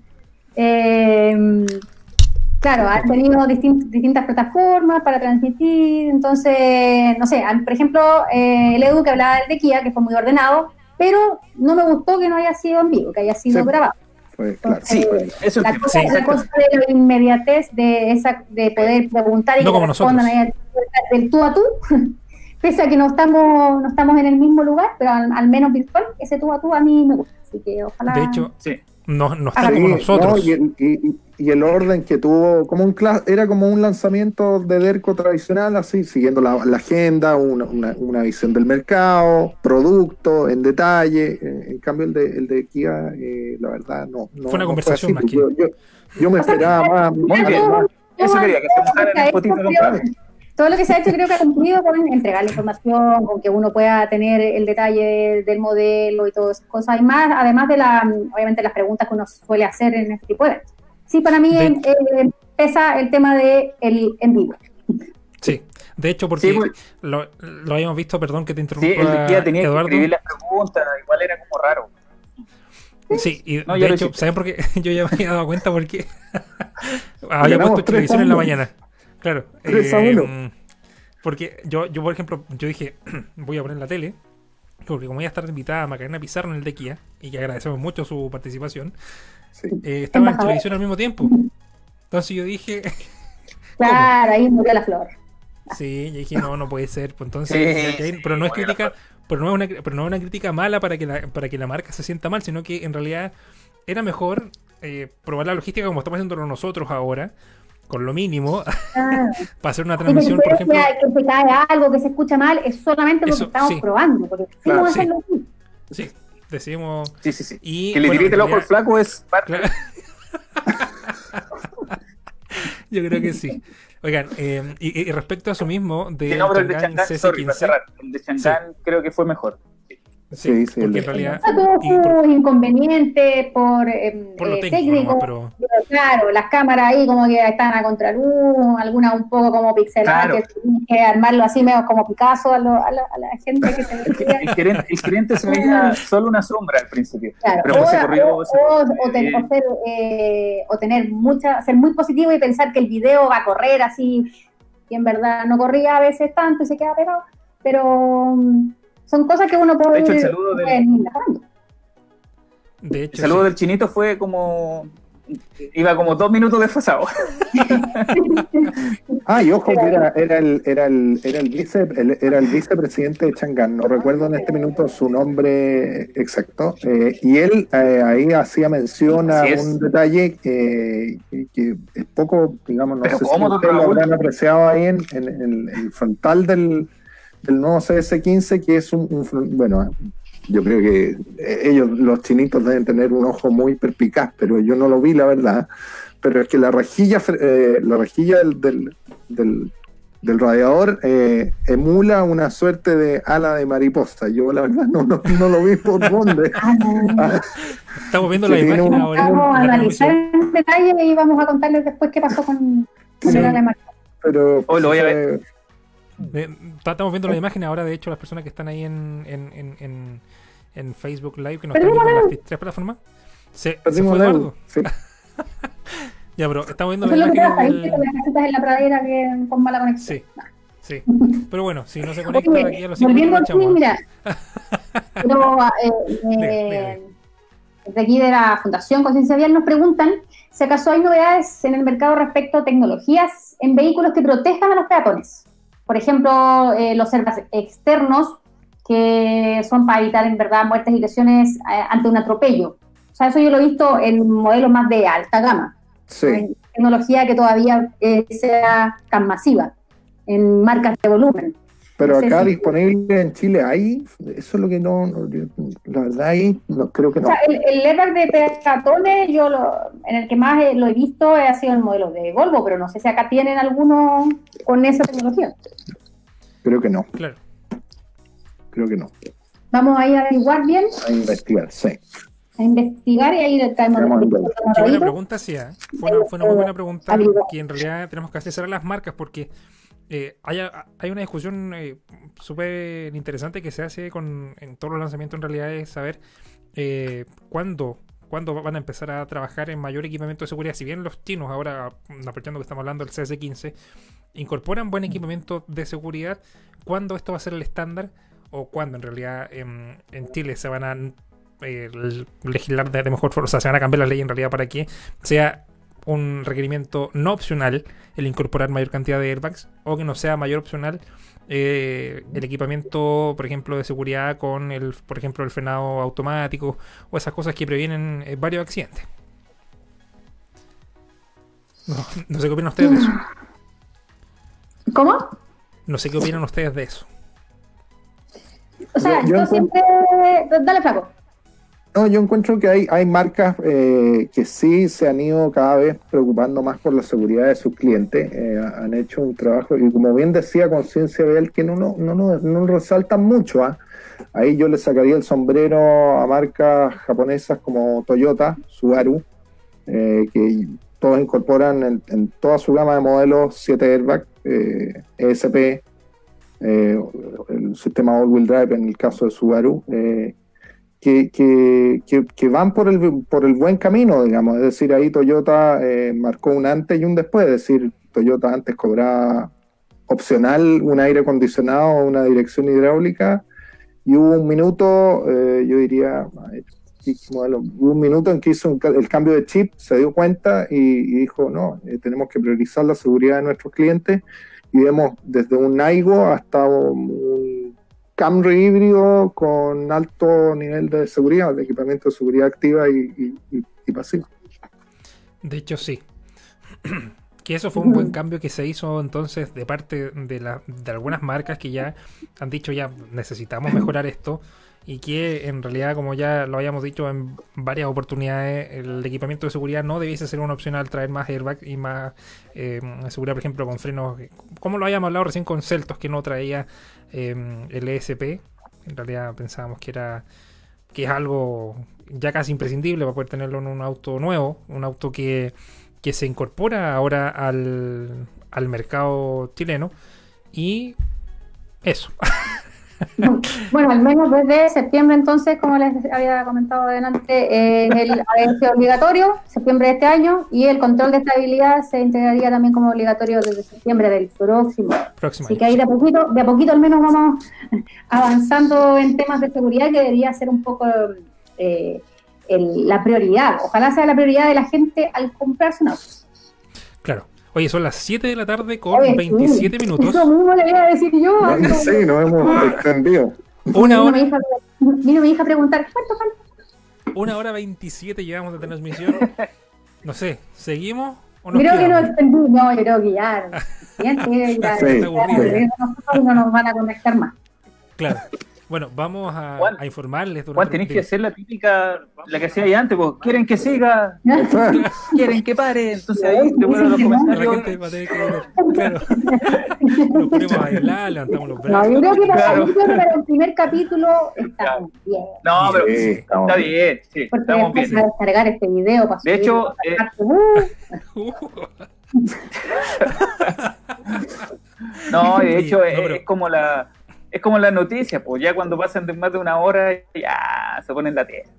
Claro, han tenido distintas plataformas para transmitir. Entonces, no sé, por ejemplo, el Edu que hablaba del de Kia, que fue muy ordenado, pero no me gustó que no haya sido en vivo, que haya sido grabado. Entonces, eso la cosa de la inmediatez de poder preguntar y no que respondan ahí del tú a tú, pese a que no estamos en el mismo lugar, pero al menos virtual, ese tú a tú a mí me gusta, así que ojalá. De hecho, no está como nosotros. Y el orden que tuvo, era como un lanzamiento de Derco tradicional, así, siguiendo la agenda, una visión del mercado, producto en detalle. En cambio, el de Kia, la verdad, no. Fue una conversación más que. Yo me esperaba más. Muy bien. Eso quería que se montara en el potito de comprar. Todo lo que se ha hecho creo que ha cumplido con entregar la información, con que uno pueda tener el detalle del modelo y todas esas cosas, y más, además de obviamente las preguntas que uno suele hacer en este tipo de eventos. Sí, para mí pesa el tema de el en vivo. Sí, de hecho, porque lo habíamos visto, perdón que te interrumpa, el de Kia tenía Eduardo, que escribir las preguntas, igual era como raro. Sí, y de hecho, ¿saben por qué? Yo ya me había dado cuenta porque había puesto televisión en la mañana. Claro. 3-1. Porque yo, por ejemplo, yo dije, voy a poner la tele, porque como voy a estar invitada a Macarena Pizarro en el de Kia, y que agradecemos mucho su participación, estaba en televisión al mismo tiempo. Entonces yo dije... Claro, ahí murió la flor. Sí, yo dije, no puede ser. Pues entonces, pero no es crítica, pero no es una crítica mala para que la marca se sienta mal, sino que en realidad era mejor probar la logística como estamos haciéndolo nosotros ahora, con lo mínimo, para hacer una transmisión, por ejemplo. Que se cae algo, que se escucha mal, es solamente lo que estamos probando, porque decidimos hacerlo así. Sí, decidimos. Sí. Y, que le tirite el ojo al flaco es parte. Claro. Yo creo que sí. Oigan, y respecto a eso mismo, de el de Chang'an, el de Chang'an creo que fue mejor. Sí, porque en realidad tuvo inconveniente por lo técnico, pero claro, las cámaras ahí como que están a contraluz, algunas un poco como pixeladas, que tienes que armarlo así medio como Picasso a la gente que se veía. El gerente se veía solo una sombra al principio, claro, pero se corrió, ser muy positivo y pensar que el video va a correr así, y en verdad no corría a veces tanto y se queda pegado, pero son cosas que uno puede ir mejorando. De hecho, el saludo del chinito fue como... Iba como 2 minutos desfasado. Y ojo que era el vicepresidente de Chang'an, no recuerdo en este minuto su nombre exacto, y él ahí hacía mención a un detalle que es poco, digamos, no sé si ustedes lo habrán apreciado ahí en el frontal del nuevo CS15, que es bueno, yo creo que ellos, los chinitos, deben tener un ojo muy perspicaz, pero yo no lo vi, la verdad. Pero es que la rejilla del del radiador emula una suerte de ala de mariposa. Yo la verdad no lo vi por dónde. Estamos viendo la Sí, imagen no, ahora. Vamos a en la analizar transmisión. en detalle y vamos a contarles después qué pasó con Sí. el ala de mariposa. Pero Oh, lo voy a ver. Estamos viendo la imagen ahora, de hecho, las personas que están ahí en Facebook Live, que nos Perdimos están viendo en la las tres plataformas. Se perdimos fue la Eduardo. sí. Ya, pero estamos viendo Eso la es lo que imagen pasa, del... ¿viste? Con las casetas en la pradera que con mala conexión. Sí, sí. Pero bueno, si no se conecta de aquí a Oye, los 5 volviendo minutos, aquí, echamos. mira, pero Dime. de aquí de la Fundación Conciencia Vial nos preguntan si acaso hay novedades en el mercado respecto a tecnologías en vehículos que protejan a los peatones. Por ejemplo, los airbags externos, que son para evitar en verdad muertes y lesiones ante un atropello. O sea, eso yo lo he visto en modelos más de alta gama. Sí. En tecnología que todavía sea tan masiva, en marcas de volumen. Pero No sé acá si- disponible en Chile hay, eso es lo que la verdad ahí no creo que O no. sea, el airbag de peatones, en el que más lo he visto ha sido el modelo de Volvo, pero no sé si acá tienen alguno con esa tecnología. Creo que no, Claro. creo que no. Vamos a ir a averiguar bien, A investigar, sí. a investigar y ahí le traemos Vamos a los ver. Qué buena pregunta, sí. Fue una muy buena pregunta Averiguar. que en realidad tenemos que asesorar a las marcas porque hay una discusión súper interesante que se hace en todos los lanzamientos en realidad es saber cuándo van a empezar a trabajar en mayor equipamiento de seguridad. Si bien los chinos ahora, aprovechando que estamos hablando del CS15, incorporan buen equipamiento de seguridad, ¿cuándo esto va a ser el estándar? O cuándo en realidad en Chile se van a legislar de mejor forma, o sea, se van a cambiar las leyes en realidad para que sea un requerimiento no opcional el incorporar mayor cantidad de airbags, o que no sea mayor opcional el equipamiento, por ejemplo, de seguridad con por ejemplo, el frenado automático o esas cosas que previenen varios accidentes. No sé qué opinan ustedes de eso. ¿Cómo? No sé qué opinan ustedes de eso. O sea, Yo yo siempre... Dale, Flaco. No, yo encuentro que hay marcas que sí se han ido cada vez preocupando más por la seguridad de sus clientes. Han hecho un trabajo, y como bien decía Conciencia Vial, que no resaltan mucho. Ahí yo le sacaría el sombrero a marcas japonesas como Toyota, Subaru, que todos incorporan en toda su gama de modelos 7 airbags, ESP, el sistema all-wheel drive en el caso de Subaru, que van por el buen camino, digamos. Es decir, ahí Toyota marcó un antes y un después. Es decir, Toyota antes cobraba opcional un aire acondicionado o una dirección hidráulica, y hubo un minuto, yo diría, hubo un minuto en que hizo el cambio de chip, se dio cuenta y dijo, no, tenemos que priorizar la seguridad de nuestros clientes, y vemos desde un Aigo hasta un Camry híbrido con alto nivel de seguridad, de equipamiento de seguridad activa y pasiva. De hecho, sí. Que eso fue un buen cambio que se hizo entonces de parte de algunas marcas que ya han dicho ya necesitamos mejorar esto, y que en realidad, como ya lo habíamos dicho en varias oportunidades, el equipamiento de seguridad no debiese ser una opción al traer más airbag y más seguridad, por ejemplo, con frenos, como lo habíamos hablado recién con Celtos, que no traía el ESP. En realidad pensábamos que es algo ya casi imprescindible para poder tenerlo en un auto nuevo, un auto que se incorpora ahora al mercado chileno, y eso. Bueno, al menos desde septiembre, entonces, como les había comentado adelante, es obligatorio, septiembre de este año, y el control de estabilidad se integraría también como obligatorio desde septiembre del próximo. Así que ahí de a poquito al menos vamos avanzando en temas de seguridad, que debería ser un poco la prioridad. Ojalá sea la prioridad de la gente al comprarse un auto. Claro. Oye, son las 7 de la tarde con Oye, 27 sí. minutos. Eso mismo le voy a decir yo. Sí, nos hemos extendido. Una hora, Vino mi hija a preguntar, ¿cuánto falta? 1 hora 27 llevamos de transmisión. No sé, ¿seguimos o nos Creo que quedamos? no extendí. No, yo creo que ya. Siguiente, ya, Sí, nosotros no nos van a conectar más. Claro. Bueno, vamos Juan, a informarles Juan, durante tenés que hacer la típica, la que hacía ahí antes, pues, quieren que siga, quieren que pare, entonces ahí te vuelven los La comentarios. gente va a tener que ver. Claro. Nos ponemos a bailar, levantamos los No, brazos. yo creo que Claro. para el primer capítulo estamos bien. No, pero Sí, sí, estamos está bien. bien, sí, Porque estamos después bien. a descargar este video para De hecho, no, de hecho, No, pero- es como la noticia, pues ya cuando pasan de más de una hora, ya se ponen la tele.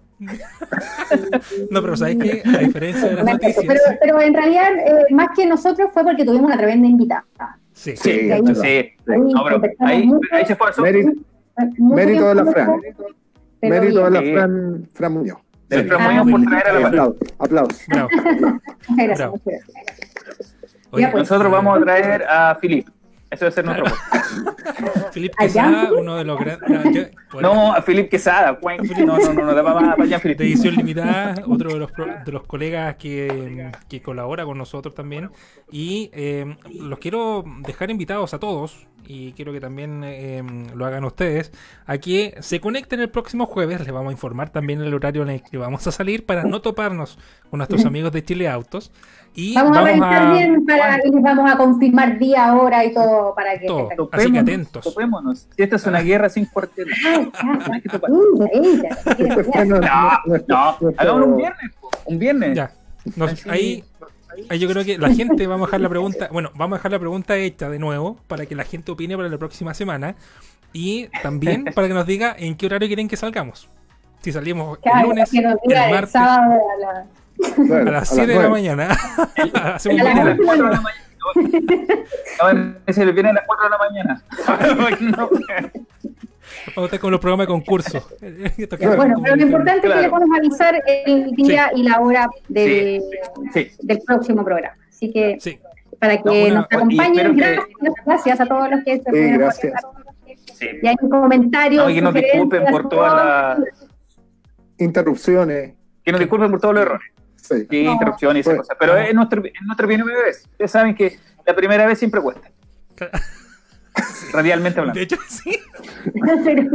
No, pero ¿sabes qué? A diferencia de las noticias. pero en realidad, más que nosotros, fue porque tuvimos una tremenda invitada. Sí. Sí, ahí- sí. No, pero ahí se fue eso. Mérito, Mucho mérito de la tiempo, Fran. pero Mérito de la Sí. Fran Muñoz. Del Sí. Fran Muñoz por traer a la Fran. Aplausos. Bravo. Muchas gracias, Bravo. muchas gracias. Oye, Ya, pues. Nosotros vamos a traer a Filip. Eso va a ser nuestro. Felipe Allá. Quesada, uno de los grandes. No, a Filip Quesada. No, da para allá, Filip. De edición limitada, otro de los colegas que colabora con nosotros también. Y los quiero dejar invitados a todos, y quiero que también lo hagan ustedes, a que se conecten el próximo jueves. Les vamos a informar también el horario en el que vamos a salir para no toparnos con nuestros amigos de Chile Autos. Y Vamos a revisar bien y les vamos a confirmar día, hora y todo para que Todo. estén Así que atentos. Topémonos. Si esta es una guerra sin cuartel. Hay que topar. No, hagámoslo un viernes. Un viernes. Ya. Así- Ahí yo creo que la gente vamos a dejar la pregunta, bueno, vamos a dejar la pregunta hecha de nuevo para que la gente opine para la próxima semana, y también para que nos diga en qué horario quieren que salgamos. Si salimos el lunes, que nos diga el el martes, sábado a las 7 de la mañana. Hacemos A las un Viene a las video. 4 de la mañana. No, se le viene a las 4 de la mañana. No. Vamos a estar con los programas de concurso. Esto que- Bueno, pero lo importante es que Claro. les vamos a avisar el día y la hora Sí. del próximo programa. Así que Sí, para que No, una- nos acompañen, y espero gracias a todos los que se pudieron gracias. conectar. Sí. Y hay comentarios. No, y que nos disculpen sugerencias, por todas las. Interrupciones. Que nos disculpen por todos los errores. Sí. Sí, No. interrupciones y esas Bueno. cosas. Pero es nuestra primera vez. Ustedes saben que la primera vez siempre cuesta. Radialmente hablando. de hecho sí. Pero-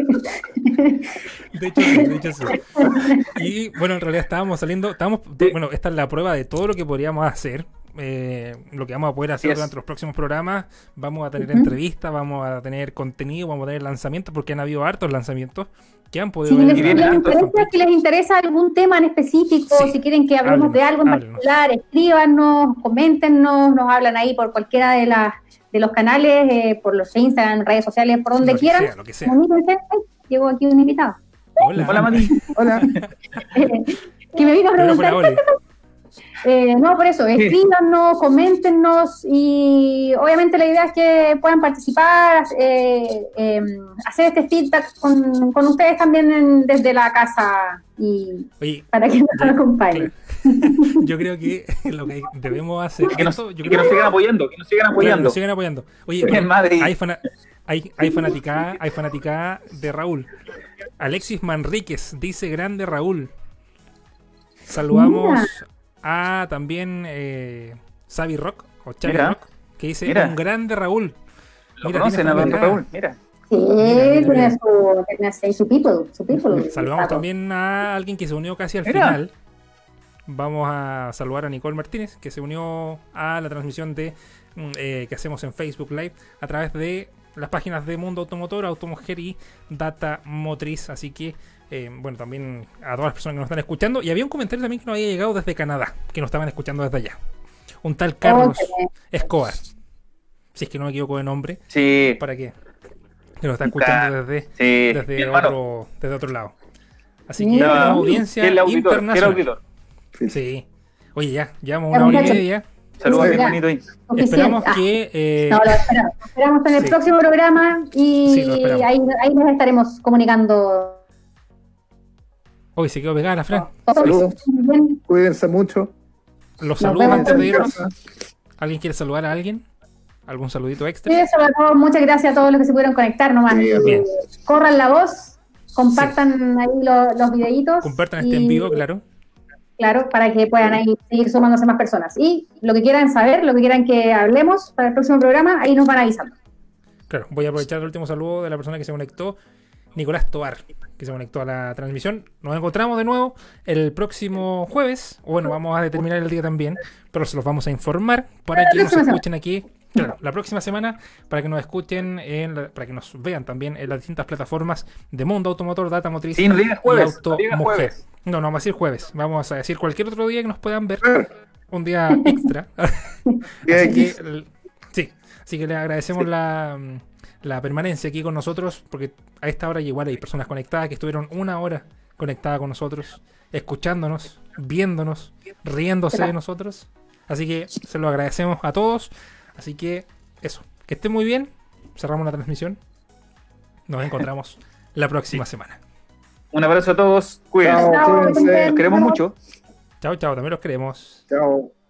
De hecho sí. Y bueno, en realidad bueno, esta es la prueba de todo lo que podríamos hacer, lo que vamos a poder hacer Yes. durante los próximos programas. Vamos a tener entrevistas, vamos a tener contenido, vamos a tener lanzamientos, porque han habido hartos lanzamientos que han podido Si ver. les, bien, en la- interesa, si les interesa algún tema en específico, Sí. si quieren que hablemos Háblenos, de algo en háblenos. particular, escríbanos, coméntenos, nos hablan ahí por cualquiera de los canales, por los Instagram, redes sociales, por donde Lo que quieran. sea, lo que sea. Comuníquense. Ay, llegó aquí un invitado Hola. Hola, Mati. Hola. que me vino a Pero fuera, preguntar. Ole. No, por eso, escríbanos, coméntenos, y obviamente la idea es que puedan participar, hacer este feedback con ustedes también desde la casa, y Oye, para que nos Claro. acompañen. yo creo que lo que debemos hacer Que nos, esto, yo que creo nos sigan apoyando. Que nos sigan Claro, apoyando. nos sigan apoyando. Oye, Bien, Madrid. hay fanaticada de Raúl. Alexis Manríquez dice: grande Raúl. Saludamos a también Xavi Rock o Xavi Mira. Rock, que dice: Mira. un grande Raúl. Lo Mira, conocen tiene a don familia. Raúl. Mira. Sí, mira. tiene su people. Saludamos también a alguien que se unió casi al Mira. final. Vamos a saludar a Nicole Martínez, que se unió a la transmisión de que hacemos en Facebook Live a través de las páginas de Mundo Automotor, Automujer y Data Motriz. Así que, bueno, también a todas las personas que nos están escuchando. Y había un comentario también que nos había llegado desde Canadá, que nos estaban escuchando desde allá. Un tal Carlos Escobar, si es que no me equivoco de nombre. Sí. ¿Para qué? Que nos está escuchando desde Sí. desde Mi hermano. otro lado. Así que Mira. tenemos Era- audiencia el auditor. Era internacional. auditor. Sí. Oye, ya llevamos Ya, una hora y muchachos. media. Saludos a mi Ya. hermanito ahí. Esperamos que... No, lo esperamos. Esperamos en el sí. próximo programa, y Sí, lo esperamos. ahí nos estaremos comunicando. Hoy se quedó pegada la Fran. Saludos. Muy bien. Cuídense mucho. Los Nos saludos vemos antes de en irnos. casa. ¿Alguien quiere saludar a alguien? ¿Algún saludito extra? Sí, sobre todo, muchas gracias a todos los que se pudieron conectar nomás. Sí, bien. Corran la voz, compartan ahí los videitos. Compartan este y- en vivo, claro. Claro, para que puedan ahí seguir sumándose más personas. Y lo que quieran saber, lo que quieran que hablemos para el próximo programa, ahí nos van avisando. Claro, voy a aprovechar el último saludo de la persona que se conectó. Nicolás Tobar, que se conectó a la transmisión. Nos encontramos de nuevo el próximo jueves. O bueno, vamos a determinar el día también, pero se los vamos a informar para que nos escuchen aquí. Claro, la próxima semana, para que nos escuchen, para que nos vean también en las distintas plataformas de Mundo Automotor, Data Motriz Sí, no digas y jueves. Auto No digas Mujer. jueves. No, vamos a decir jueves. Vamos a decir cualquier otro día que nos puedan ver. Un día extra. Así que le agradecemos la permanencia aquí con nosotros, porque a esta hora igual hay personas conectadas que estuvieron 1 hora conectadas con nosotros, escuchándonos, viéndonos, riéndose de nosotros. Así que se lo agradecemos a todos. Así que eso, que estén muy bien. Cerramos la transmisión. Nos encontramos la próxima semana. Un abrazo a todos. Cuídense. Chao, cuídense. Los queremos mucho. Chao, chao, también los queremos. Chao.